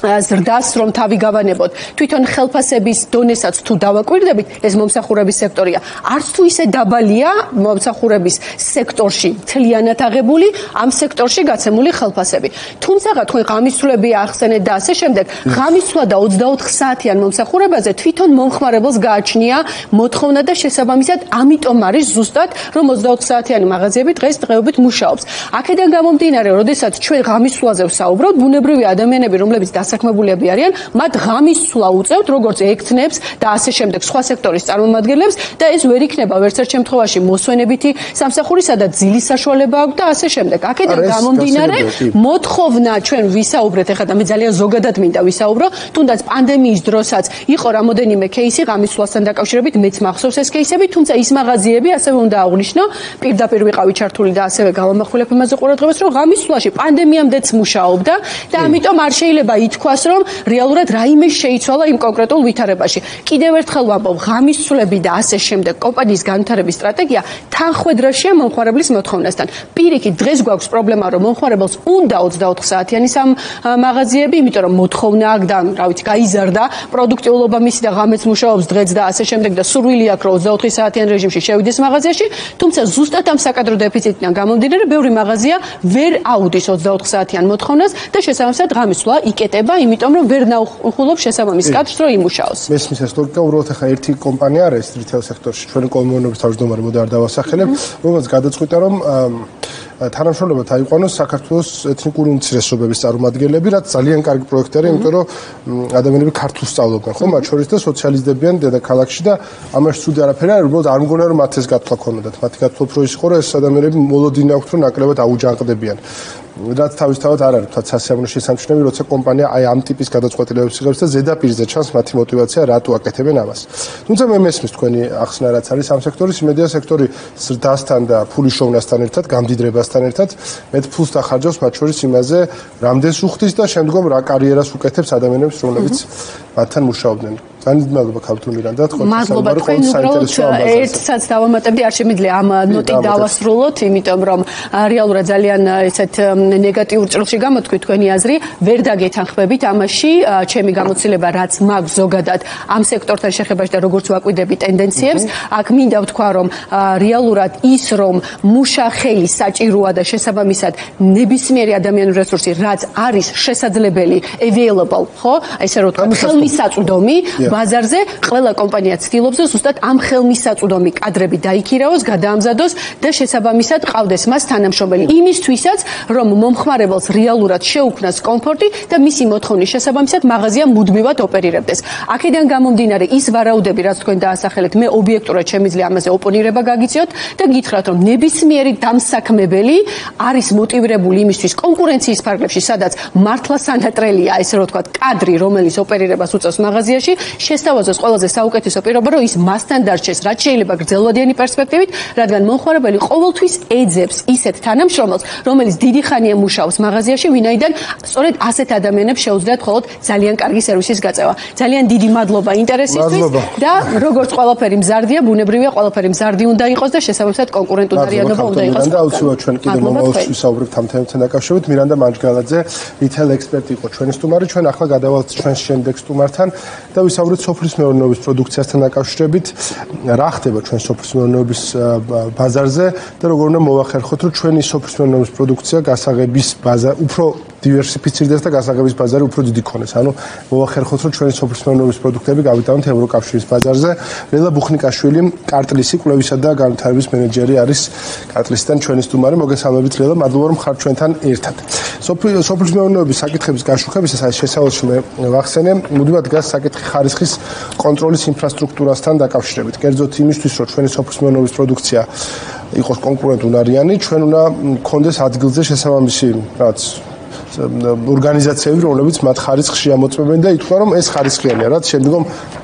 Speaker 2: ზრდას რომ თავი გავანებოთ თვითონ ხელფასების დონესაც თუ დავაკვირდებით ეს მომსახურების სექტორია არც თუ ისე დაბალია მომსახურების სექტორში მთლიანად აღებული ამ სექტორში გაცემული ხელფასები თუმცა თქვენ ღამისცვლები ახსენეთ და ასე შემდეგ ღამისცვლა და 24 საათიან მომსახურებაზე თვითონ მომხმარებელს გააჩნია მოთხოვნა და შესაბამისად ამიტომ არის ზუსტად რომ 24 საათიანი მაღაზიები დღესდღეობით მუშაობს აქედან გამომდინარე როდესაც ჩვენ ღამისცვლაზე ვსაუბრობთ ბუნებრივი ადამიანები რომლებიც დასაქმებულები არიან მათ ღამისცვლა უწევთ როგორც ექცნებს და ასე შემდეგ სხვა სექტორის წარმომადგენლებს და ეს ვერ იქნება ვერც ერთ შემთხვევაში მოსვენებითი სამსახურისა და ძილის საშუალება აქვს და ასე შემდეგ აქედან გამომდინარე მოთხოვნა ჩვენ ვისაუბრეთ ეხლა და მე ძალიან ზოგადად მინდა ვისაუბრო თუნდაც პანდემიის დროსაც იყო რამოდენიმე кейსი ღამისცვლასთან დაკავშირებით მეც მახსოვს ეს кейსები თუმცა ის მაღაზიები ასევე უნდა აღვნიშნო პირდაპირ ვიყავი ჩართული და ასევე გავამახვილებ იმაზე ყურადღებას რომ ღამისცვლაში პანდემიამდეც მუშაობდა და ამიტომ არ შეიძლება ითქვას რომ რეალურად რაიმე შეიცვალა იმ კონკრეტულ ვითარებაში კიდევ ერთხელ ვამბობ ღამისცვლები და ასე შემდეგ კომპანიის განვითარების სტრატეგია თანხვედრაშია მომხმარებლის მოთხოვნასთან პირიქით დღეს გვაქვს პრობლემა რომ მომხმარებელს უნდა 24 საათიანი მაღაზიები იმიტომ რომ მოთხოვნა აქვს და რა ვიცი გაიზარდა პროდუქტიულობა მისი და ღამეც მუშაობს დღეც და ასე შემდეგ და სურვილი აქვს რომ 24 საათიან რეჟიმში შევიდეს მაღაზიაში თუმცა ზუსტად ამ საკადრო დეფიციტიდან გამომდინარე ბევრი მაღაზია ვერ აუდის 24 საათიან მოთხოვნას და შესაბამისად ღამისცვლა იკეტება იმიტომ რომ ვერ ნაუხულობს შესაბამის კადრს რომ იმუშაოს
Speaker 1: მესმის ეს ლოგიკა უბრალოდ ახლა ერთი კომპანია არის რიტეილ სექტორში ჩვენი კომუნიკაციების თავმჯდომარე მოდა არ დავასახელებ რომელსაც გადაწყვიტა რომ თანამშრომლობად აიყვანოს საქართველოს ეთნიკური უმცირესობების წარმომადგენლები, რაც ძალიან კარგი პროექტი არის, იმიტომ რომ ადამიანები ქართულს სწავლობენ, ხო, მათ შორის და სოციალიზდებიან დედაქალაქში და ამაში ცუდი არაფერი არ არის, უბრალოდ არ მგონა რომ მათ ეს გათვლა ქონოდათ. მათი გათვლა უფრო ის იყო, რომ ეს ადამიანები მოლოდინი აქვთ, რომ ნაკლებად აუჯანყდებიან. რაც თავისთავად არ არის თවත් სასიამოვნო შესამჩნევი, როცა კომპანია აი ამ ტიპის გადაწყვეტილებებს იღებს და ზედაპირზე ჩანს მათი мотиваცია რატო აკეთებენ ამას. თუმცა მე მესმის თქვენი ახსნა რაც არის ამ სექტორის, მედია სექტორი ზრდასთან და ფულის შოვნასთან ერთად, გამდიდრებასთან ერთად, მეტ ფულს დახარჯავს მათ შორის იმაზე, რამდენს უხდის და შემდგომ რა კარიერას უკეთებს ადამიანებს, რომლებიც მათთან მუშაობდნენ. ძალიან მადლობა ქალბატონ მირანდა, თქვენ
Speaker 2: მადლობა თქვენ უბრალოდ ერთსაც დავამატებდი, არ შემიძლია ამ ნოტით დავასრულოთ, იმიტომ რომ რეალურად ძალიან ესეთ ნეგატიურ ჭრილში გამოთქვი თქვენი აზრი, ვერ დაგეთანხმებით ამაში, ჩემი გამოცდილება რაც მაქვს ზოგადად ამ სექტორთან შეხებაში და როგორც ვაკვირდები ტენდენციებს, აქ მინდა ვთქვა რომ რეალურად ის რომ მუშა ხელი საჭიროა და შესაბამისად ნებისმიერი ადამიანური რესურსი რაც არის შესაძლებელი available, ხო? ესე რომ ვთქვა, ხელმისაწვდომი ბაზარზე ყველა კომპანია ცდილობს ზუსტად ამ ხელმისაწვდომი კადრები დაიქირავოს, გადაამზადოს და შესაბამისად ყავდეს მას თანამშრომელი. იმისთვისაც რომ მომხმარებელს რეალურად შეუქმნას კომფორტი და მისი მოთხოვნის შესაბამისად მაღაზია მუდმივად ოპერირებდეს. აქედან გამომდინარე ის ვარაუდები, რაც თქვენ დაასახელეთ, მე ობიექტურად შემიძლია ამაზე ოპონირება გაგიწიოთ და გითხრათ, რომ ნებისმიერი დამსაქმებელი არის მოტივირებული იმისთვის კონკურენციის ფარგლებში, სადაც მართლა სანატრელია, ესე რომ ვთქვათ, კადრი, რომელიც ოპერირებას უწევს მაღაზიაში, შესთავაზოს ყველაზე საუკეთესო პირობა, რომ ის მასთან დარჩეს, რაც შეიძლება გრძელვადიანი პერსპექტივით, რადგან მომხმარებელი ყოველთვის ეძებს ისეთ თანამშრომელს, რომელიც დიდი ხანია მუშაობს მაღაზიაში, ვინაიდან სწორედ ასეთ ადამიანებს შეუძლიათ მხოლოდ ძალიან კარგი სერვისის გაწევა. ძალიან დიდი მადლობა ინტერესისთვის და როგორც ყველაფერი მზარდია, ბუნებრივია ყველაფერი მზარდი უნდა იყოს და შესაბამისად კონკურენტუნარიანობა უნდა იყოს.
Speaker 1: და აუცილებლად ჩვენ კიდევ მომავალში ვისაუბრებთ ამ თემებთან დაკავშირებით. მირანდა მანჯგალაძე, რიტეილ ექსპერტი იყო ჩვენი სტუმარი, ჩვენ ახლა გადავალთ ჩვენს შემდეგ სტუმართან და ვისაუბრებთ სოფლის მეურნეობის პროდუქციასთან დაკავშირებით. რა ხდება ჩვენ სოფლის მეურნეობის ბაზარზე და როგორ უნდა მოვახერხოთ, რომ ჩვენი სოფლის მეურნეობის პროდუქცია გასაღების ბაზარ უფრო დივერსიფიცირდეს და გასაღების ბაზარი უფრო დიდი ქონდეს. ანუ მოვახერხოთ, რომ ჩვენი სოფლის მეურნეობის პროდუქტები გავიტანოთ ევროკავშირის ბაზარზე. რელა ბუხნიკაშვილი, კარტლისი კვლევისა და განვითარების მენეჯერი არის კარტლისთან ჩვენი სტუმარი. მოგესალმებით რელა, მადლობა რომ ხართ ჩვენთან ერთად. სოფლის მეურნეობის საკითხების გაშუქებისას აი შესავალში მე ვახსენე, მუდმივად დგას საკითხი ხარისხის კონტროლის ინფრასტრუქტურასთან დაკავშირებით. კერძოდ იმისთვის, რომ ჩვენი სოფლის მეურნეობის პროდუქცია იყოს კონკურენტუნარიანი, ჩვენ უნდა გქონდეს ადგილზე შესაბამისი რაც ორგანიზაციები, რომლებიც მათ ხარისხს შეამოწმებენ და ითქვა, რომ ეს ხარისხიანია, რაც შემდგომ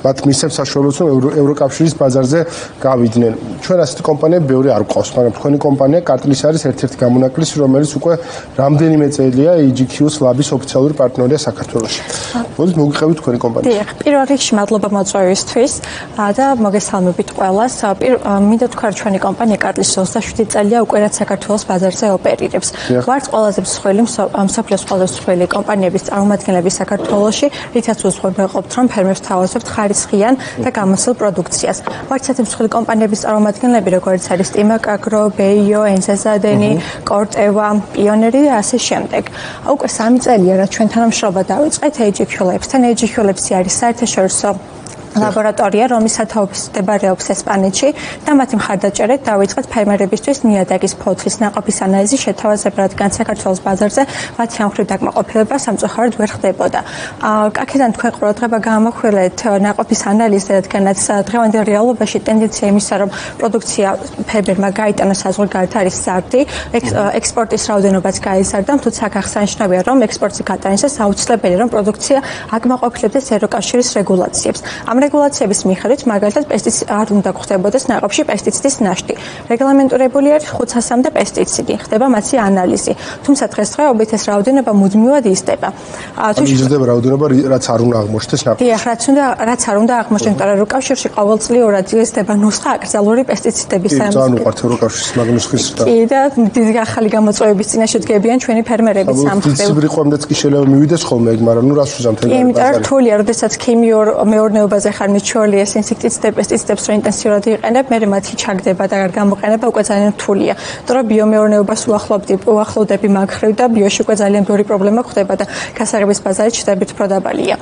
Speaker 1: მათ მისცემს საშუალებას, რომ ევროკავშირის ბაზარზე გავიდნენ. ჩვენ ასეთი კომპანიები ბევრი არ გვყავს, მაგრამ თქვენი კომპანია კარტლის არის ერთ-ერთი გამონაკლისი, რომელიც უკვე რამდენიმე წელია EGQ-ს ლაბის ოფიციალური პარტნიორია საქართველოში. მოდით მოგიყევით თქვენი კომპანია.
Speaker 3: დიახ, პირველ რიგში მადლობა მოწვევისთვის და მოგესალმებით ყველას. მინდა თქვა, რომ ჩვენი კომპანია კარტლის 27 წელია უკვე რაც საქართველოს ბაზარზე ოპერირებს. ვართ ყველაზე მსხვილი მსოფლიოს ყველაზე მსხვილი კომპანიების წარმომადგენლები საქართველოში, რითაც უზრუნველყოფთ, რომ ფერმერს თავაზობთ ხარისხიან და გამოსულ პროდუქციას. ვართ ასეთი მსხვილი კომპანიების წარმომადგენლები, როგორც არის ტიმაკაგრო, ბეიო, ენზაზადენი, კორტევა, პიონერი და ასე შემდეგ. უკვე 3 წელია, რაც ჩვენ თანამშრომლობა დავიწყეთ EGQ Labs-თან. EGQ Labs არის საერთაშორისო ლაბორატორია, რომლის სათავეში მდებარეობს ესპანეთში და მათი მხარდაჭერით დავიწყეთ ფერმერებისთვის ნიადაგის ფოთლის ნაყოფის ანალიზის შეთავაზება, რადგან საქართველოს ბაზარზე მათი ამ მხრივ დაკმაყოფილება სამწუხაროდ ვერ ხდებოდა. აქედან თქვენ ყურადღება გაამახვილეთ ნაყოფის ანალიზზე, რადგანაც დღევანდელ რეალობაში ტენდენცია იმისა, რომ პროდუქცია ფერმერმა გაიტანა საზღვარგარეთ არის ზარდი, ექსპორტის რაოდენობაც გაიზარდა, თუმცა აღსანიშნავია, რომ ექსპორტზე გატანისას აუცილებელია, რომ პროდუქცია აკმაყოფილებდეს ევროკავშირის რეგულაციებს. რეგულაციების მიხედვით მაგალითად არ უნდა გვხდებოდეს ნაყოფში პესტიციდის ნაშთი. რეგლამენტურებული არის 500-მდე პესტიციდი, ხდება მათი ანალიზი. თუმცა დღესდღეობით ეს რაოდენობა მუდმივად იზრდება.
Speaker 1: იზრდება რაოდენობა, რაც არ უნდა აღმოჩნდეს ნაყოფში.
Speaker 3: დიახ, რაც არ უნდა აღმოჩნდეს, მაგრამ ევროკავშირში ყოველწლიურად იზრდება ნუსხა აკრძალული პესტიციდების
Speaker 1: ამ. ძალიან უყვართ ევროკავშირის მაგ ნუსხის ზრდა.
Speaker 3: კი და დიდი ახალი გამოწვევების წინაშე დგებიან ჩვენი ფერმერები სამხრეთში.
Speaker 1: ციფრიყვამდეც კი შეიძლება მივიდეს ხოლმე ეგ, მაგრამ ნუ რას ვუზამთ ეგ.
Speaker 3: იმიტომ რომ რთულია, როდესაც ქიმიურ მეურნეობაზე ხარ მიჩვეული ეს ინსექტიციდები, პესტიციდებს რო ინტენსიურად იყენებ, მე მათი ჩაგდება და გამოყენება უკვე ძალიან რთულია. იმიტომ რომ ბიომეურნეობას უახლოვდები მაგხრივ და ბიოში უკვე ძალიან ბევრი პრობლემა ხდება და გასაღების ბაზარი ჩდებით უფრო დაბალია.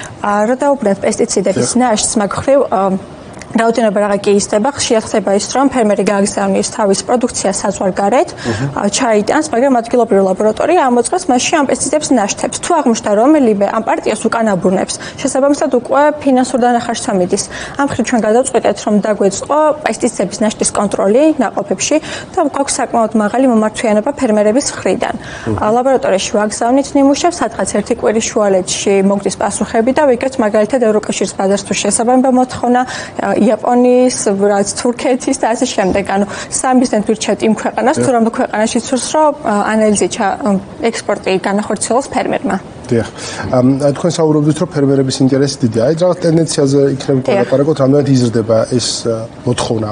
Speaker 3: რა დაუბრუნდეთ პესტიციდების ნაშთს მაგხრივ რაოდენობა რაღა კი იზრდება, ხშირად ხდება ის, რომ ფერმერი გააგზავნის თავის პროდუქციას საზღვარგარეთ, ჩაიტანს, მაგრამ ადგილობრივი ლაბორატორია ამოწყობს მასში ამ პესტიციდებს ნაშთებს. თუ აღმოჩნდა რომელიმე ამ პარტიას უკან აბრუნებს, შესაბამისად უკვე ფინანსურ დანახარს ამიდის. ამ მხრივ ჩვენ გადავწყვეტეთ, რომ დაგვეწყო პესტიციდების ნაშთის კონტროლი ნაყოფებში და გვაქვს საკმაოდ მაღალი მომართვიანობა ფერმერების მხრიდან. ლაბორატორიაში ვაგზავნით ნიმუშებს, სადღაც ერთი კვირის შუალედში მოგდის პასუხები და ვიგებთ მაგალითად ევროკავშირის ბაზარს თუ შესაბამება მოთხოვნა იაპონიის, რაც თურქეთის და ასე შემდეგ. ანუ სამისდენ ვირჩევთ იმ ქვეყანას, თუ რომ ქვეყანაში ცურს, რომ ანალიზი ექსპორტი განახორციელოს ფერმერმა.
Speaker 1: დიახ. თქვენ საუბრობდით, რომ ფერმერების ინტერესი დიდია. აი რაღაც ტენდენციაზე იქნებით ლაპარაკობთ, რამდენად იზრდება ეს მოთხოვნა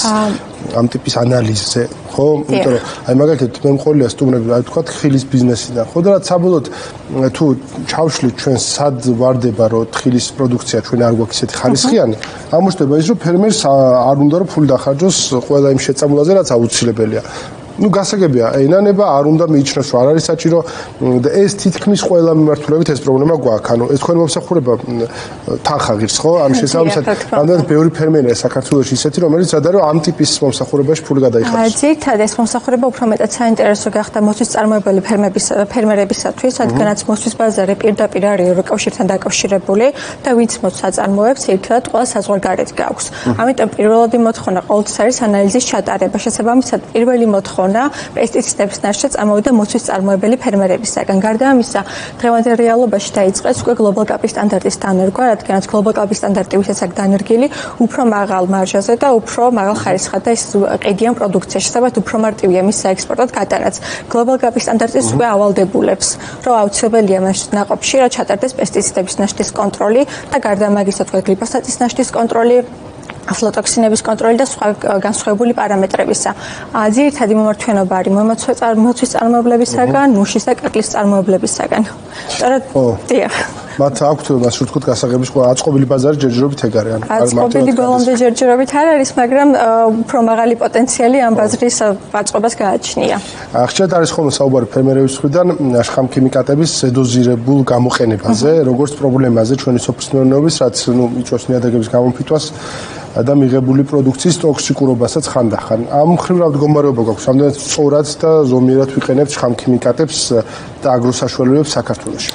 Speaker 1: ამ ტიპის ანალიზზე, ხო? იმიტომ რომ აი მაგალითად მე მყოლია სტუმრები, აი თქვა თხილის ბიზნესიდან, ხო და რაც საბოლოოდ თუ ჩავშლით ჩვენ სად ვარდება, რომ თხილის პროდუქცია ჩვენ არ გვაქვს ისეთი ხარისხიანი, ამოშტება ის, რომ ფერმერს არ უნდა რომ ფული დახარჯოს ყველა იმ შეწამულაზე, რაც აუცილებელია. ну გასაგებია ენანება არ უნდა მიიჩნევს რომ არ არის საჭირო და ეს თითქმის ყველა მიმართულებით ეს პრობლემა გვაქვს ანუ ეს თქვენი მომსახურება თანხა ღირს ხო ამ შესაბამისად ამდენად ბევრი ფერმერია საქართველოში ისეთი რომელიც სადა რომ ამ ტიპის მომსახურებაში ფული გადაიხადოს
Speaker 3: ძირითადად ეს მომსახურება უფრო მეტად საინტერესო გახდა მოსვის წარმოებელი ფერმერებისათვის რადგანაც მოსვის ბაზარი პირდაპირ არის ევროკავშირთან დაკავშირებული და ვინც მოსვას აწარმოებს ერთად ყველა საზღვარგარეთ გაქვს ამიტომ პირველადი მოთხოვნა ყოველთვის არის ანალიზის ჩატარება შესაბამისად პირველი მოთხოვნა პესტიციდების ნაშთად წამოვიდა მოსვის წარმოებელი ფერმერებისაგან. გარდა ამისა, დღევანდელ რეალობაში დაიწყეს უკვე გლობალ კაპის სტანდარტის დანერგვა, რადგანაც გლობალ კაპის სტანდარტი ვისაც აქ დანერგილი, უფრო მაღალ მარჟაზე და უფრო მაღალ ხარისხად და ის ყიდიან პროდუქციაში, სადაც უფრო მარტივია მის საექსპორტოდ გატანაც. გლობალ კაპის სტანდარტის უკვე ავალდებულებს, რომ აუცილებელია მასში ნაყოფში, რა ჩატარდეს პესტიციდების ნაშთის კონტროლი და გარდა მაგისა თქვა გლიფოსატის ნაშთის კონტროლი აფლატოქსინების კონტროლი და სხვა განსხვავებული პარამეტრებისა. ძირითადი მომართვიანობა არის მოსვის წარმოებლებისაგან, მუშის და კაკლის წარმოებლებისაგან. სწორედ, დიახ.
Speaker 1: მათ აქვთ ასე ვთქვათ გასაღების აწყობილი ბაზარი ჯერჯერობით ეგ არის.
Speaker 3: აწყობილი ბოლომდე ჯერჯერობით არ არის, მაგრამ უფრო მაღალი პოტენციალი ამ ბაზრის აწყობას გააჩნია.
Speaker 1: ხშირად არის ხოლმე საუბარი ფერმერების მხრიდან შხამქიმიკატების ზედოზირებულ გამოყენებაზე, როგორც პრობლემაზე ჩვენი სოფლის მეურნეობის, რაც იწვევს ნიადაგების გამოფიტვას და მიღებული პროდუქციის ტოქსიკურობასაც ხანდახან. ამ მხრივ რა მდგომარეობა გვაქვს? რამდენად სწორად და ზომიერად ვიყენებთ შხამქიმიკატებს და აგროსაშუალებებს საქართველოში?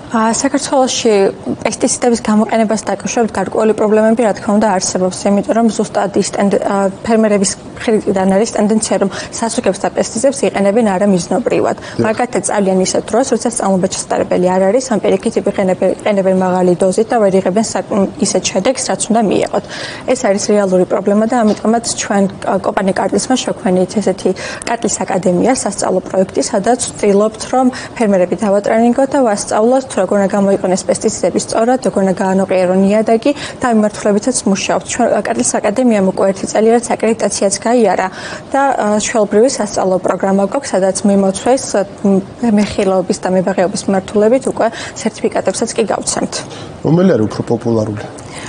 Speaker 3: საქართველოში პესტიციდების გამოყენებას დაკავშირებით გარკვეული პრობლემები რა თქმა უნდა არსებობს, იმიტომ რომ ზუსტად ის ფერმერების მხრიდან არის ტენდენცია, რომ სასუქებს და პესტიციდებს იყენებენ არამიზნობრივად. მაგათაც ძალიან ისეთ დროს, როცა სწავლობა ჩასატარებელი არ არის, ამ პირიქით იყენებენ მაღალი დოზით და ვერ იღებენ ისეთ შედეგს, რაც უნდა მიიღოთ. ეს არის რეალური პრობლემა და ამიტომაც ჩვენ კომპანია კარტლისმა შეგვქონიეთ ესეთი კარტლის აკადემია, სასწავლო პროექტი, სადაც ვცდილობთ, რომ ფერმერები დავატრენინგოთ და ვასწავლოთ როგორ უნდა გამოიყენოს პესტიციდები სწორად, როგორ უნდა გაანოყიერონ ნიადაგი და ამ მიმართულებითაც მუშაობთ. ჩვენ კარტლის აკადემიამ უკვე 1 წელი რაც აკრედიტაციაც გაიარა და ჩვეულებრივი სასწავლო პროგრამა გვაქვს, სადაც მიმოწვეს მეხილეობის და მებაღეობის მიმართულებით უკვე სერტიფიკატებსაც კი გავცემთ.
Speaker 1: რომელი არის უფრო პოპულარული?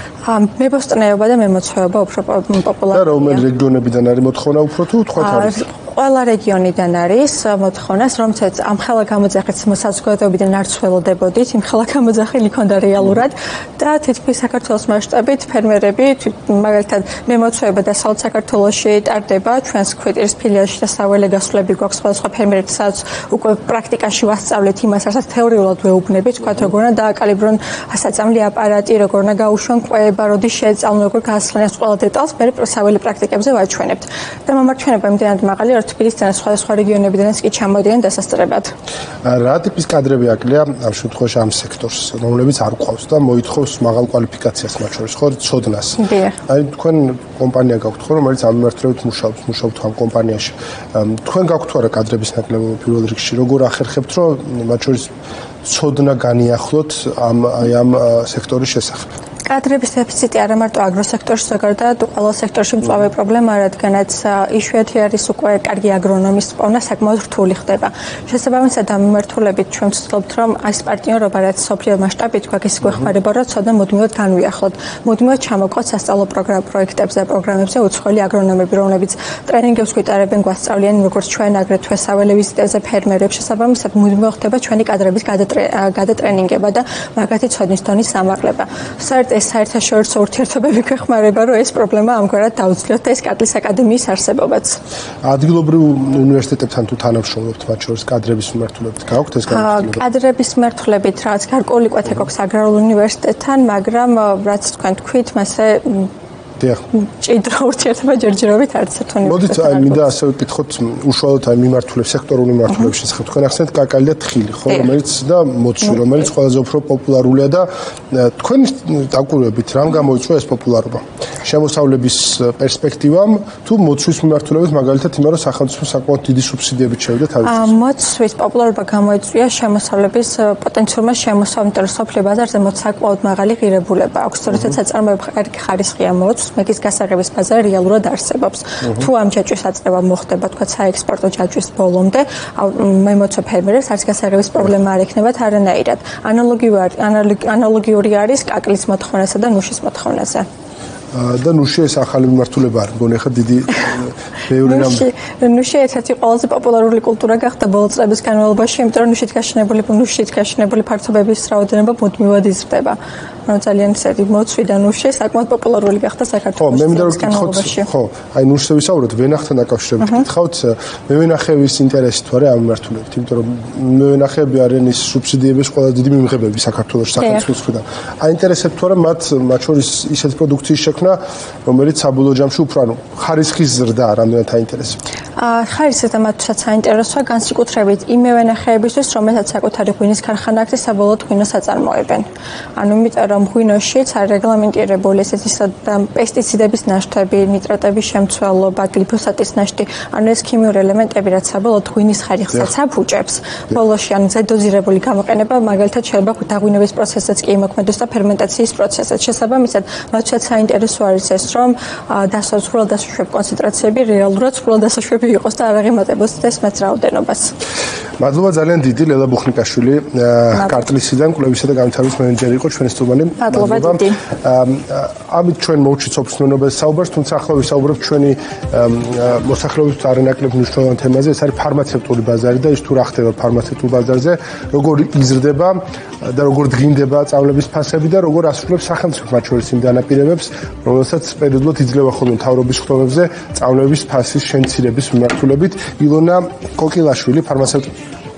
Speaker 3: მებოსტნეობა და მემოცვეობა უფრო პოპულარულია.
Speaker 1: და რომელი რეგიონებიდან არის მოთხოვნა უფრო თუ თქვათ არის?
Speaker 3: ყველა რეგიონიდან არის მოთხოვნას, რომელსაც ამ ხელა გამოძახით საზოგადოებიდან არ ცველოდებოდით, იმ ხელა გამოძახილი ქონდა რეალურად და თითქმის საქართველოს მასშტაბით ფერმერები მაგალითად მემოცვეობა და საუთ საქართველოში ტარდება ჩვენს კვეტირის ფილიალში და საველე გასვლები გვაქვს სხვადასხვა ფერმერებსაც უკვე პრაქტიკაში ვასწავლეთ იმას, რასაც თეორიულად ვეუბნებით, თქვათ როგორ უნდა დააკალიბრონ საწამლი აპარატი, როგორ უნდა გაუშვან კვება, როდის შეეწამლონ, როგორ გაასხლიან ყველა დეტალს, მე საველე პრაქტიკებზე ვაჩვენებთ. და მომარჩენება იმდენად მაღალი თბილისიდან სხვადასხვა რეგიონებიდანაც კი ჩამოდიან დასასწრებად.
Speaker 1: რა ტიპის კადრები აკლია ამ შემთხვევაში ამ სექტორს, რომლებიც არ ყავს და მოითხოვს მაღალ კვალიფიკაციას მათ შორის, ხო, ცოდნას. აი თქვენ კომპანია გაქვთ ხო, რომელიც ამ მიმართულებით მუშაობთ ამ კომპანიაში. თქვენ გაქვთ არა კადრების ნაკლებობა პირველ რიგში, როგორ ახერხებთ, რომ მათ შორის ცოდნა განიახლოთ ამ სექტორის შესახებ?
Speaker 3: კადრების დეფიციტი არა მარტო აგროსექტორში, ზოგადად ყველა სექტორში მწვავე პრობლემაა, რადგანაც იშვიათი არის უკვე კარგი აგრონომის პოვნა საკმაოდ რთული ხდება. შესაბამისად, ამ მიმართულებით ჩვენ ვცდილობთ, რომ ეს პარტნიორობა, რაც სოფლიო მასშტაბით გვაქვს, ის გვეხმარება, რომ ცოდნა მუდმივად განვიახლოთ. მუდმივად ჩამოვყოთ სასწავლო პროექტებზე და პროგრამებზე უცხოელი აგრონომები, რომლებიც ტრენინგებს გვიტარებენ, გვასწავლიან, როგორც ჩვენ აგრეთვე საველე ვიზიტებზე ფერმერებს. შესაბამისად, მუდმივად ხდება ჩვენი კადრების გადატრენინგება და მაგათი ცოდნის დონის ამაღლება. ეს საერთაშორისო ურთიერთობები გვეხმარება, რომ ეს პრობლემა ამგვარად დაუძლიოთ და ეს კარტლის აკადემიის არსებობაც.
Speaker 1: ადგილობრივ უნივერსიტეტებთან თუ თანამშრომლობთ მათ შორის კადრების მიმართულებით? გაქვთ ეს განხილვა?
Speaker 3: კადრების მიმართულებით რაც გარკვეული კვეთე გვაქვს აგრარულ უნივერსიტეტთან, მაგრამ რაც თქვენ თქვით, მასე ჭიდრო ურთიერთობა ჯერჯერობით არც ერთ უნივერსიტეტთან.
Speaker 1: მოდით აი მინდა ასე ვკითხოთ უშუალოდ აი მიმართულების, სექტორულ მიმართულების შესახებ. თქვენ ახსენეთ კაკალი და თხილი, ხო, რომელიც და მოცვი, რომელიც ყველაზე უფრო პოპულარულია და თქვენი დაკვირვებით რამ გამოიწვია ეს პოპულარობა? შემოსავლების პერსპექტივამ თუ მოცვის მიმართულებით, მაგალითად იმან რომ სახელმწიფო საკმაოდ დიდი სუბსიდიებით შევიდა თავის.
Speaker 3: მოცვის პოპულარობა გამოიწვია შემოსავლების პოტენციალმა შემოსავლით, რომ სოფლიო ბაზარზე საკმაოდ მაღალი ღირებულება აქვს. როდესაც საწარმოები კარგი ხარისხია მოწვს, მეგის გასაღების ბაზარი რეალურად არსებობს. თუ ამ ჯაჭვის აწევა მოხდება, თქვა საექსპორტო ჯაჭვის ბოლომდე, მემოცვე ფერმერებს არც გასაღების პრობლემა არ ექნებათ არანაირად. ანალოგიური არის კაკლის მოთხოვნასა და ნუშის მოთხოვნაზე.
Speaker 1: და ნუში ეს ახალი მიმართულება არის, მგონი ახლა დიდი ბევრი რამ.
Speaker 3: ნუში ერთ-ერთი ყველაზე პოპულარული კულტურა გახდა ბოლო წლების განმავლობაში, იმიტომ რომ ნუშით გაშენებული ფართობების რაოდენობა მუდმივად იზრდება. ანუ ძალიან ისეთი მოცვი და ნუში საკმაოდ პოპულარული გახდა საქართველოში.
Speaker 1: მე მინდა რომ გითხოთ, ხო, აი ნუშზე ვისაუბროთ, ვენახთან დაკავშირებით გითხავთ, მევენახეების ინტერესი თუ არა ამ მიმართულებით, იმიტომ რომ მევენახეები არიან ის სუბსიდიების ყველაზე დიდი მიმღებები საქართველოს სახელმწიფოს მხრიდან. აინტერესებთ თუ არა მათ შორის ისეთ პროდუქციის შექმნა, რომელიც საბოლოო ჯამში უფრო ანუ ხარისხის ზრდა რამდენად აინტერესებთ?
Speaker 3: ხარისხი და მათთვისაც საინტერესოა განსაკუთრებით იმ მევენახეებისთვის, რომელსაც საკუთარი ღვინის ქარხანა აქვს და საბოლოოდ ღვინოს აწარმოებენ. ანუ იმიტომ რომ ღვინოშიც არის რეგლამენტირებული ესეთი პესტიციდების ნაშთები, ნიტრატების შემცველობა, გლიფოსატის ნაშთი, ანუ ეს ქიმიური ელემენტები, რაც საბოლოოდ ღვინის ხარისხსაც აფუჭებს. ბოლოში ანუ ზედოზირებული გამოყენება მაგალითად შეიძლება დაღვინების პროცესსაც კი იმოქმედოს და ფერმენტაციის პროცესსაც. შესაბამისად, მათთვისაც საინტერესო არის ეს, რომ სრულად დასაშვებ კონცენტრაციები რეალურად სრულად დასაშვები იყოს და არ აღემატებოს ეს მათ რაოდენობას.
Speaker 1: მადლობა ძალიან დიდი, ლელა ბუხნიკაშვილი, კარტლისიდან კვლევისა და განვითარების მენეჯერი იყო ჩვენი სტუმარი.
Speaker 3: მადლობა დიდი.
Speaker 1: ამით ჩვენ მოვჩით სოფლის საუბარს, თუმცა ახლა ვისაუბრებთ ჩვენი მოსახლეობის არანაკლებ მნიშვნელოვან თემაზე, ეს არის ფარმაცევტული ბაზარი და ის თუ რა ხდება ფარმაცევტულ ბაზარზე, როგორ იზრდება და როგორ დგინდება წავლების ფასები და როგორ ასრულებს სახელმწიფო მათ შორის იმ დანაპირებებს, რომელსაც პერიოდულად იძლევა ხოლმე მთავრობის ხდომებზე წავლების ფასის შემცირების მიმართულებით. ილონა კოკილაშვილი, ფარმაცევტი.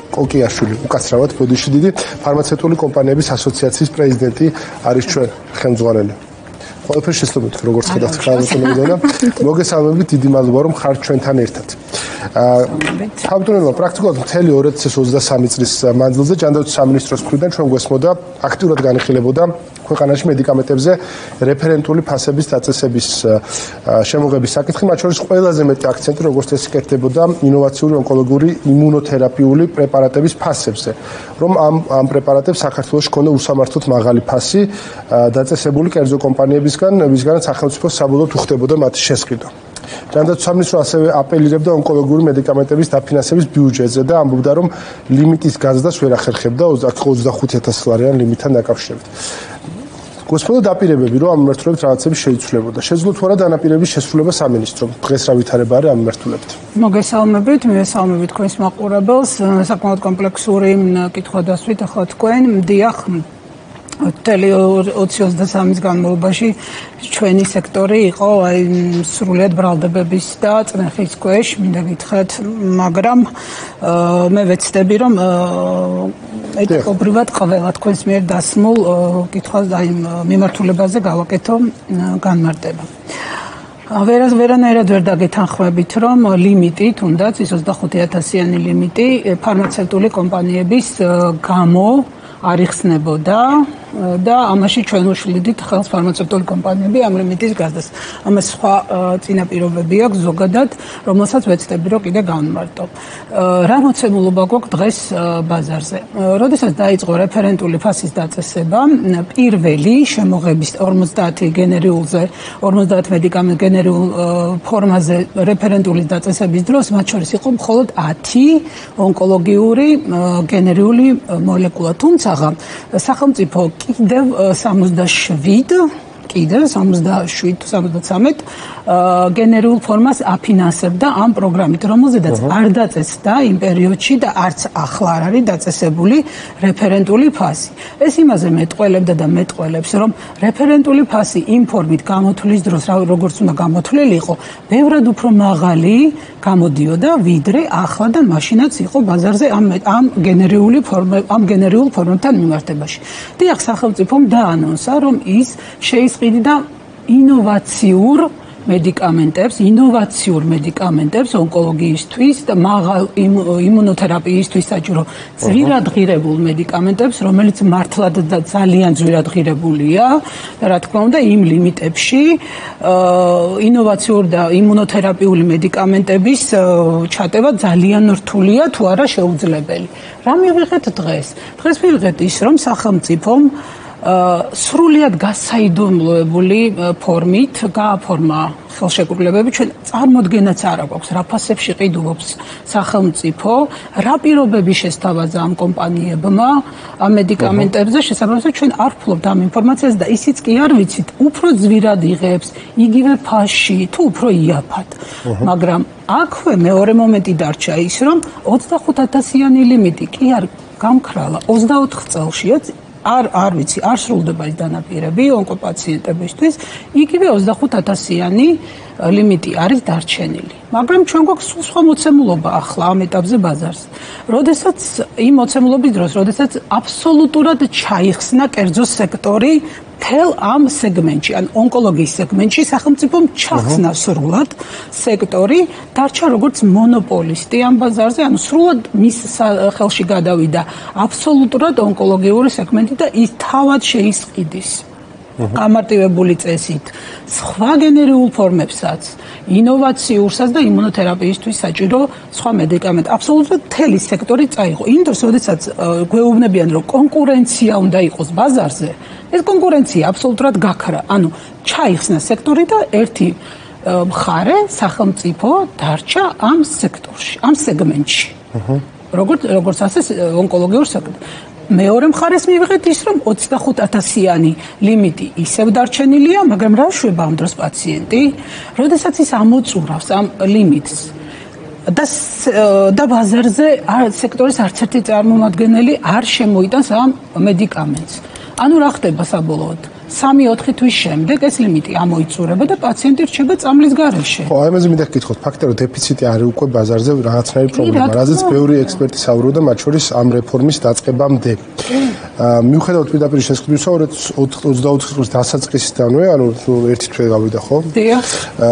Speaker 1: კოკიაშვილი, უკაცრავად ბოდიში დიდი ფარმაცევტული კომპანიების ასოციაციის პრეზიდენტი არის ჩვენ ხელმძღვანელი. ყველაფერს შეცდომით, როგორც ხედავთ ხალხო, მოგესალმებით, დიდი მადლობა, რომ ხართ ჩვენთან ერთად. თავმჯდომარეობა პრაქტიკულად მთელი 2023 წლის მანძილზე ჯანდაცვის სამინისტროს მხრიდან ჩვენ გვესმოდა აქტიურად განიხილებოდა ქვეყანაში მედიკამენტებზე რეფერენტული ფასების დაწესების შემოღების საკითხი, მათ შორის ყველაზე მეტი აქცენტი, როგორც წესი, კეთდებოდა ინოვაციური ონკოლოგიური იმუნოთერაპიული პრეპარატების ფასებზე, რომ ამ პრეპარატებს საქართველოს ჰქონდა უსამართლოდ მაღალი ფასი დაწესებული კერძო კომპანიებისგან, ვისგანაც სახელმწიფო საბოლოოდ უხდებოდა მათი შესყიდვა. ჯანდაცვის სამინისტრო ასევე აპელირებდა ონკოლოგიური მედიკამენტების დაფინანსების ბიუჯეტზე და ამბობდა, რომ ლიმიტის გაზრდას ვერ ახერხებდა 25,000 ლარიან ლიმიტთან დაკავშირებით. Gospodă დაპირებები, რომ ამ მიმართულებით რაღაცები შეიცვლებოდა. შეძლო თუ არა დანაპირების შესრულება სამინისტრომ? დღეს რა ვითარება არის ამ მიმართულებით?
Speaker 4: მოგესალმებით, მივესალმებით თქვენს მაყურებელს. საკმაოდ კომპლექსური კითხვა დასვით ახლა თქვენ. დიახ, მთელი 2023 განმავლობაში ჩვენი სექტორი იყო აი სრულიად ბრალდებების და წნეხის ქვეშ, მინდა გითხრათ, მაგრამ მე ვეცდები, რომ ეთიკობრივად ყველა თქვენს მიერ დასმულ კითხვას აი მიმართულებაზე გავაკეთო განმარტება. ვერანაირად ვერ დაგეთანხმებით, რომ ლიმიტი, თუნდაც ის 25,000-იანი ლიმიტი ფარმაცევტული კომპანიების გამო არ იხსნებოდა და ამაში ჩვენ უშლიდით ხელს ფარმაცევტული კომპანიები ამ ლიმიტის გაზრდას. ამას სხვა წინაპირობები აქვს ზოგადად, რომელსაც ვეცდები, რომ კიდე განმარტო. რა მოცემულობა გვაქვს დღეს ბაზარზე? როდესაც დაიწყო რეფერენტული ფასის დაწესება, პირველი შემოღების 50 გენერიულზე, 50 მედიკამენტ გენერიულ ფორმაზე რეფერენტული დაწესების დროს, მათ შორის იყო მხოლოდ 10 ონკოლოგიური გენერიული მოლეკულა. თუმცა სახელმწიფო კიდევ 77 გენერიულ ფორმას აფინანსებდა ამ პროგრამით, რომელზედაც არ დაწესდა იმ პერიოდში და არც ახლა არ არის დაწესებული რეფერენტული ფასი. ეს იმაზე მეტყველებდა და მეტყველებს, რომ რეფერენტული ფასი იმ ფორმით გამოთვლის დროს, როგორც უნდა გამოთვლილიყო, ბევრად უფრო მაღალი გამოდიოდა, ვიდრე ახლა და მაშინაც იყო ბაზარზე ამ გენერიულ ფორმებთან მიმართებაში. დიახ, სახელმწიფომ დაანონსა, რომ ის შეისყიდდა ინოვაციურ მედიკამენტებს ონკოლოგიისთვის და მაღალ იმუნოთერაპიისთვის საჭირო ძვირად ღირებულ მედიკამენტებს, რომელიც მართლაც და ძალიან ძვირად ღირებულია, რა თქმა უნდა, იმ ლიმიტებში ინოვაციურ და იმუნოთერაპიული მედიკამენტების ჩატევა ძალიან რთულია, თუ არა შეუძლებელი. რა მივიღეთ დღეს? დღეს მივიღეთ ის, რომ სახელმწიფომ სრულიად გასაიდუმლოებული ფორმით გააფორმა ხელშეკრულებები, ჩვენ წარმოდგენაც არ აქვს, რა ფასებში ყიდულობს სახელმწიფო, რა პირობები შესთავაზა ამ კომპანიებმა ამ მედიკამენტებზე, შესაბამისად ჩვენ არ ვფლობთ ამ ინფორმაციას და ისიც კი არ ვიცით, უფრო ძვირად იღებს, იგივე ფასში თუ უფრო იაფად. მაგრამ აქვე მეორე მომენტი დარჩა ის, რომ 25,000-იანი ლიმიტი კი არ გამქრალა 24 წელშია. არ ვიცი, არ სრულდება ის დანაპირები ონკოპაციენტებისთვის, იგივე 25,000-იანი ლიმიტი არის დარჩენილი. მაგრამ ჩვენ გვაქვს სხვა მოცემულობა ახლა ამ ეტაპზე ბაზარს. როდესაც იმ მოცემულობის დროს, როდესაც აბსოლუტურად ჩაიხსნა კერძო სექტორი მთელ ამ სეგმენტში, ან ონკოლოგიის სეგმენტში სახელმწიფომ ჩახსნა სრულად სექტორი, დარჩა როგორც მონოპოლისტი ამ ბაზარზე, ანუ სრულად მის ხელში გადავიდა აბსოლუტურად ონკოლოგიური სეგმენტი და ის თავად შეისყიდის გამარტივებული წესით სხვა გენერიულ ფორმებსაც, ინოვაციურსაც და იმუნოთერაპიისთვის საჭირო სხვა მედიკამენტი. აბსოლუტურად მთელი სექტორი წაიღო. იმ დროს, როდესაც გვეუბნებიან, რომ კონკურენცია უნდა იყოს ბაზარზე, ეს კონკურენცია აბსოლუტურად გაქრა. ანუ ჩაიხსნა სექტორი და ერთი მხარე სახელმწიფო დარჩა ამ სექტორში, ამ სეგმენტში. როგორც ასე ონკოლოგიურ სექტორში. მეორე მხარეს მივიღეთ ის, რომ 25,000-იანი ლიმიტი ისევ დარჩენილია, მაგრამ რა შვება ამ დროს პაციენტი, როდესაც ის ამოწურავს ამ ლიმიტს და ბაზარზე სექტორის არც ერთი წარმომადგენელი არ შემოიტანს ამ მედიკამენტს. ანუ რა ხდება საბოლოოდ? 3-4 თვის შემდეგ ეს ლიმიტი ამოიწურება და პაციენტი რჩება წამლის გარეშე.
Speaker 1: ხო, აი ამაზე მინდა გკითხოთ, ფაქტია რომ დეფიციტი არის უკვე ბაზარზე რაღაცნაირი პრობლემა, რაზეც ბევრი ექსპერტი საუბრობდა, მათ შორის ამ რეფორმის დაწყებამდე. მიუხედავად პირდაპირ შესყიდვისა 24 წლის დასაწყისიდანვე, ანუ ერთი თვე გავიდა, ხო?
Speaker 4: დიახ.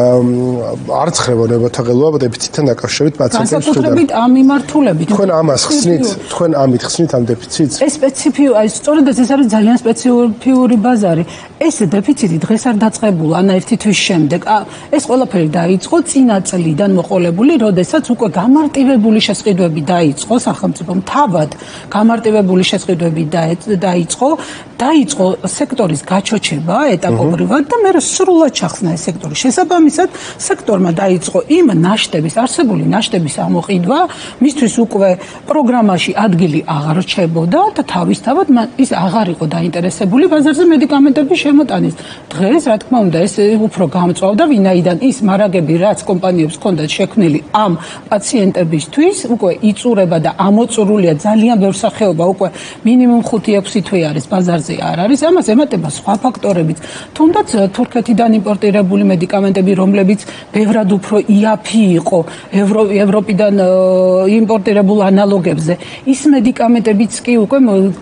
Speaker 1: არ ცხრება ნებათაღელვა დეფიციტთან დაკავშირებით პაციენტებს.
Speaker 4: განსაკუთრებით ამ მიმართულებით.
Speaker 1: თქვენ ამას ხსნით, თქვენ ამით ხსნით ამ დეფიციტს?
Speaker 4: ეს სპეციფიური, სწორედ ეს არის ძალიან სპეციფიური ბაზარი. ეს დეფიციტი დღეს არ დაწყებულა, ანა ერთი თვის შემდეგ. ეს ყველაფერი დაიწყო წინა წლიდან მოყოლებული, როდესაც უკვე გამარტივებული შესყიდვები დაიწყო სახელმწიფომ თავად გამარტივებული შესყიდვები დაიწყო სექტორის გაჩოჩება ეტაპობრივად და მე სრულად ჩახსნა ეს სექტორი. შესაბამისად, სექტორმა დაიწყო იმ არსებული ნაშთების ამოყიდვა, მისთვის უკვე პროგრამაში ადგილი აღარ რჩებოდა და თავისთავად ის აღარ იყო დაინტერესებული ბაზარზე მედიკამენტების შემოტანის. დღეს, რა თქმა უნდა, ეს უფრო გამწვავდა, ვინაიდან ის მარაგები, რაც კომპანიებს ჰქონდათ შექმნილი ამ პაციენტებისთვის, უკვე იწურება და ამოწურულია ძალიან ბევრ სახეობა, უკვე მინიმუმ 5-6 თვე არის ბაზარზე არ არის. ამას ემატება სხვა ფაქტორებიც. თუნდაც თურქეთიდან იმპორტირებული მედიკამენტები, რომლებიც ბევრად უფრო იაფი იყო ევროპიდან იმპორტირებულ ანალოგებზე. ის მედიკამენტებიც კი უკვე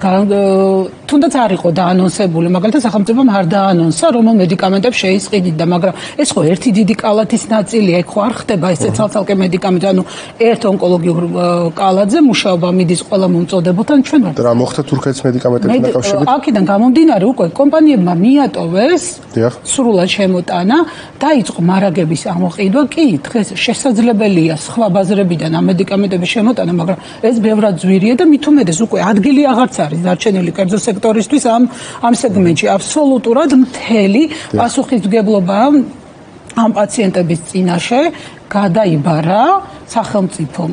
Speaker 4: თუნდაც არ იყო დაანონსებული, მაგალითად სახელმწიფომ არ დაანონსა, რომელ მედიკამენტებს შეისყიდიდა, მაგრამ ეს ხო ერთი დიდი კალათის ნაწილია, ეგ ხო არ ხდება ესე ცალ-ცალკე მედიკამენტი, ანუ ერთ ონკოლოგიურ კალათზე მუშაობა მიდის ყველა მომწოდებელთან ჩვენ ვართ.
Speaker 1: რა მოხდა თურქეთის მედიკამენტებთან დაკავშირებით?
Speaker 4: აქედან გამომდინარე უკვე კომპანიებმა მიატოვეს სრულად შემოტანა, დაიწყო მარაგების ამოყიდვა, კი, დღეს შესაძლებელია სხვა ბაზრებიდან ამ მედიკამენტების შემოტანა, მაგრამ ეს ბევრად ძვირია და მით უმეტეს უკვე ადგილი აღარც არის დარჩენილი კერძო სექტორისთვის ამ სეგმენტში. აბსოლუტურად მთელი პასუხისმგებლობა ამ პაციენტების წინაშე გადაიბარა სახელმწიფომ.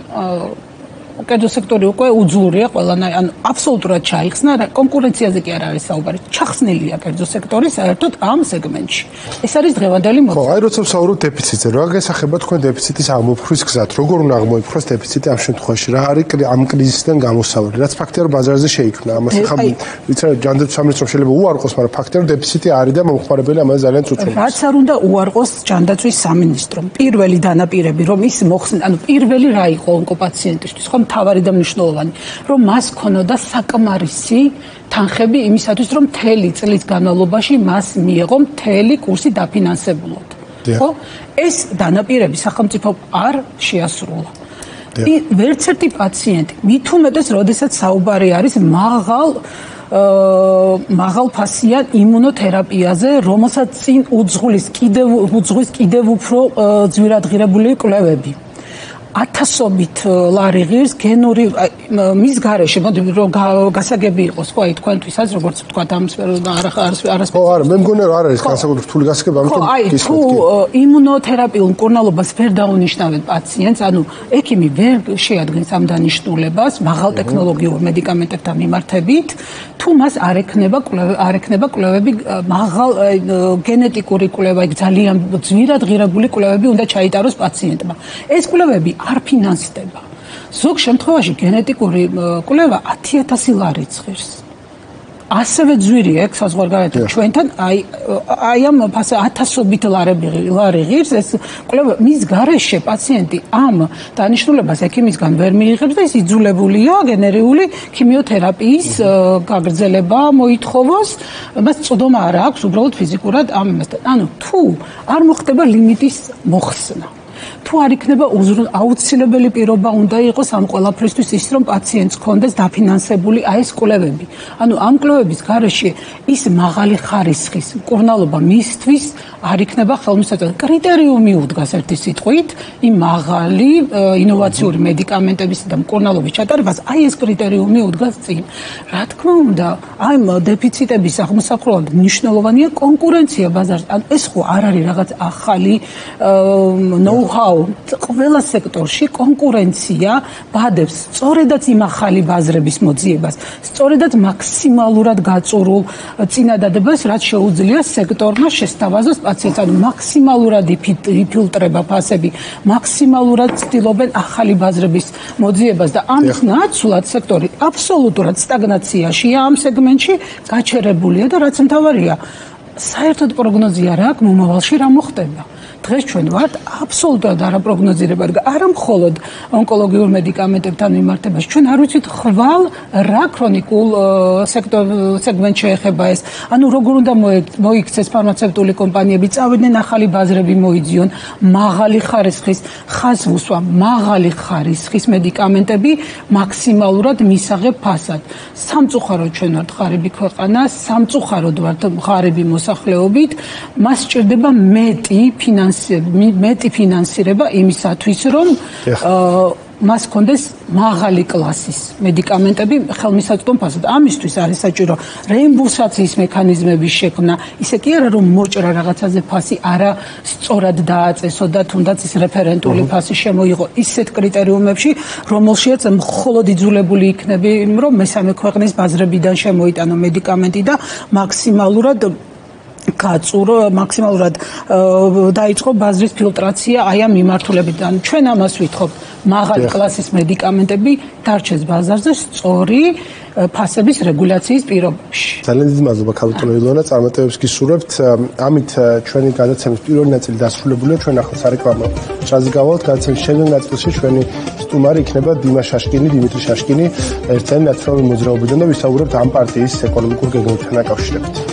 Speaker 4: კერძო სექტორი უკვე უძლურია ყველანაირ, ანუ აბსოლუტურად ჩაიხსნა, კონკურენციაზე კი არ არის საუბარი. ჩახსნილია კერძო სექტორი საერთოდ ამ სეგმენტში. ეს არის დღევანდელი მოძრაობა.
Speaker 1: ხო, აი როცა ვსაუბრობ დეფიციტზე, რა გასახება თქვენ დეფიციტის ამოფხვის გზად, როგორ უნდა აღმოიფხვრას დეფიციტი ამ შემთხვევაში? რა არის ამ კრიზისიდან გამოსავალი? რაც ფაქტია რომ ბაზარზე შეიქმნა. ამას ხა ვიცი ჯანდაცვის სამინისტრომ შეიძლება უარყოს, მაგრამ ფაქტია რომ დეფიციტი არის და მომხმარებელი ამაზე ძალიან წუწუნობს.
Speaker 4: რაც არ უნდა უარყოს ჯანდაცვის სამინისტრომ. პირველი დანაპირები რომ ის მოხსნა, ანუ პირველი რა იყო ონკოპაციენტისთვის, ხო მთავარი და მნიშვნელოვანი, რომ მას ქონოდა საკმარისი თანხები იმისათვის, რომ მთელი წლის განმავლობაში მას მიეღო მთელი კურსი დაფინანსებულად. ხო? ეს დანაპირები სახელმწიფო არ შეასრულა. ვერც ერთი პაციენტი, მით უმეტეს, როდესაც საუბარი არის მაღალფასიან იმუნოთერაპიაზე, რომელსაც წინ უძღვის კიდევ უფრო ძვირადღირებული კვლევები. 1000-ობით ლარი ღირს გენური მის გარეშე, მოდი რომ გასაგები იყოს, ხო, აი თქვენთვისაც როგორც ვთქვა ამ არასპეციფიკურად.
Speaker 1: ხო, არა, მე მგონია რომ არ არის განსაკუთრებით რთული გასაგები, ამიტომ
Speaker 4: გისმენთ. თუ იმუნოთერაპიულ მკურნალობას ვერ დაუნიშნავენ პაციენტს, ანუ ექიმი ვერ შეადგენს ამ დანიშნულებას მაღალტექნოლოგიურ მედიკამენტებთან მიმართებით, თუ მას არ ექნება კვლევები, მაღალ გენეტიკური კვლევა, ძალიან ძვირადღირებული კვლევები უნდა ჩაიტაროს პაციენტმა. ეს კვლევები არ ფინანსდება. ზოგ შემთხვევაში გენეტიკური კვლევა 10000 ლარიც ღირს. ასევე ძვირია ეგ საზღვარგარეთ ჩვენთან, აი ამ 1000-ობით ლარი ღირს ეს კვლევა, მის გარეშე პაციენტი ამ დანიშნულებას ექიმისგან ვერ მიიღებს და ის იძულებულია გენერიული ქიმიოთერაპიის გაგრძელება მოითხოვოს, მას წოდომა არ აქვს უბრალოდ ფიზიკურად ამ იმასთან. ანუ თუ არ მოხდება ლიმიტის მოხსნა, თუ არ იქნება აუცილებელი პირობა უნდა იყოს ამ ყველაფრისთვის ის, რომ პაციენტს კონდეს დაფინანსებული ეს კვლევები. ანუ ამ კვლევების გარეშე ის მაღალი ხარისხის მკურნალობა მისთვის არ იქნება ხელმისაწვდომი. კრიტერიუმი უდგას ერთი სიტყვით იმ მაღალი ინოვაციური მედიკამენტების და მკურნალობის ჩატარებას, ეს კრიტერიუმი უდგას წინ. რა თქმა უნდა, ამ დეფიციტების აღმოსაყრელად მნიშვნელოვანია კონკურენცია ბაზარზე. ანუ ეს ხო არ არის რაღაც ახალი know-how ოდაო ყველა სექტორში კონკურენცია ბადებს სწორედაც იმ ახალი ბაზრების მოძიებას, სწორედაც მაქსიმალურად გაწურულ წინადადებას, რაც შეუძლია სექტორმა შესთავაზოს პაციენტს, ანუ მაქსიმალურად იფილტრება ფასები, მაქსიმალურად ცდილობენ ახალი ბაზრების მოძიებას და ამის ნაცვლად სექტორი აბსოლუტურად სტაგნაციაშია ამ სეგმენტში, გაჩერებულია და რაც მთავარია, საერთოდ პროგნოზია რა აქვს მომავალში რა მოხდება. დღეს ჩვენ ვართ აბსოლუტურად არაპროგნოზირებადი, არა მხოლოდ ონკოლოგიურ მედიკამენტებთან მიმართებაში. ჩვენ არ ვიცით ხვალ რა ქრონიკულ სეგმენტში ეხება ეს. ანუ როგორ უნდა მოიქცეს ფარმაცევტული კომპანიები, წავიდნენ ახალი ბაზრები მოიძიონ, მაღალი ხარისხის, ხაზს ვუსვა, მაღალი ხარისხის მედიკამენტები მაქსიმალურად მისაღებ ფასად. სამწუხაროდ ჩვენ ვართ ღარიბი ქვეყანა, სამწუხაროდ ვართ ღარიბი მოსახლეობით, მას სჭირდება მეტი ფინანსირება იმისათვის, რომ მას კონდეს მაღალი კლასის მედიკამენტები ხელმისაწვდომ ფასად. ამისთვის არის საჭირო რეიმბურსაციის მექანიზმების შექმნა. ისე კი არა, რომ მოჭრა რაღაცაზე ფასი არა სწორად დააწესო და თუნდაც ის რეფერენტული ფასი შემოიღო ისეთ კრიტერიუმებში, რომელშიც მხოლოდ იძულებული იქნები, რომ მესამე ქვეყნის ბაზრებიდან შემოიტანო მედიკამენტი და მაქსიმალურად დაიწყო ბაზრის ფილტრაცია აი ამ მიმართულებიდან. ჩვენ ამას ვითხოვთ. მაღალი კლასის მედიკამენტები დარჩეს ბაზარზე სწორი ფასების რეგულაციის პირობებში.
Speaker 1: ძალიან დიდი მადლობა ქალბატონო ილონა, წარმატებებს გისურვებთ. ამით ჩვენი გადაცემის პირველი ნაწილი დასრულებულია. ჩვენ ახლა სარეკლამო ჭრაზე გავალთ. გადაცემის შემდეგ ნაწილში ჩვენი სტუმარი იქნება დიმიტრი შაშკინი, ერთიანი ნაციონალური მოძრაობიდან და ვისაუბრებთ ამ პარტიის ეკონომიკურ გეგმებთან დაკავშირებით.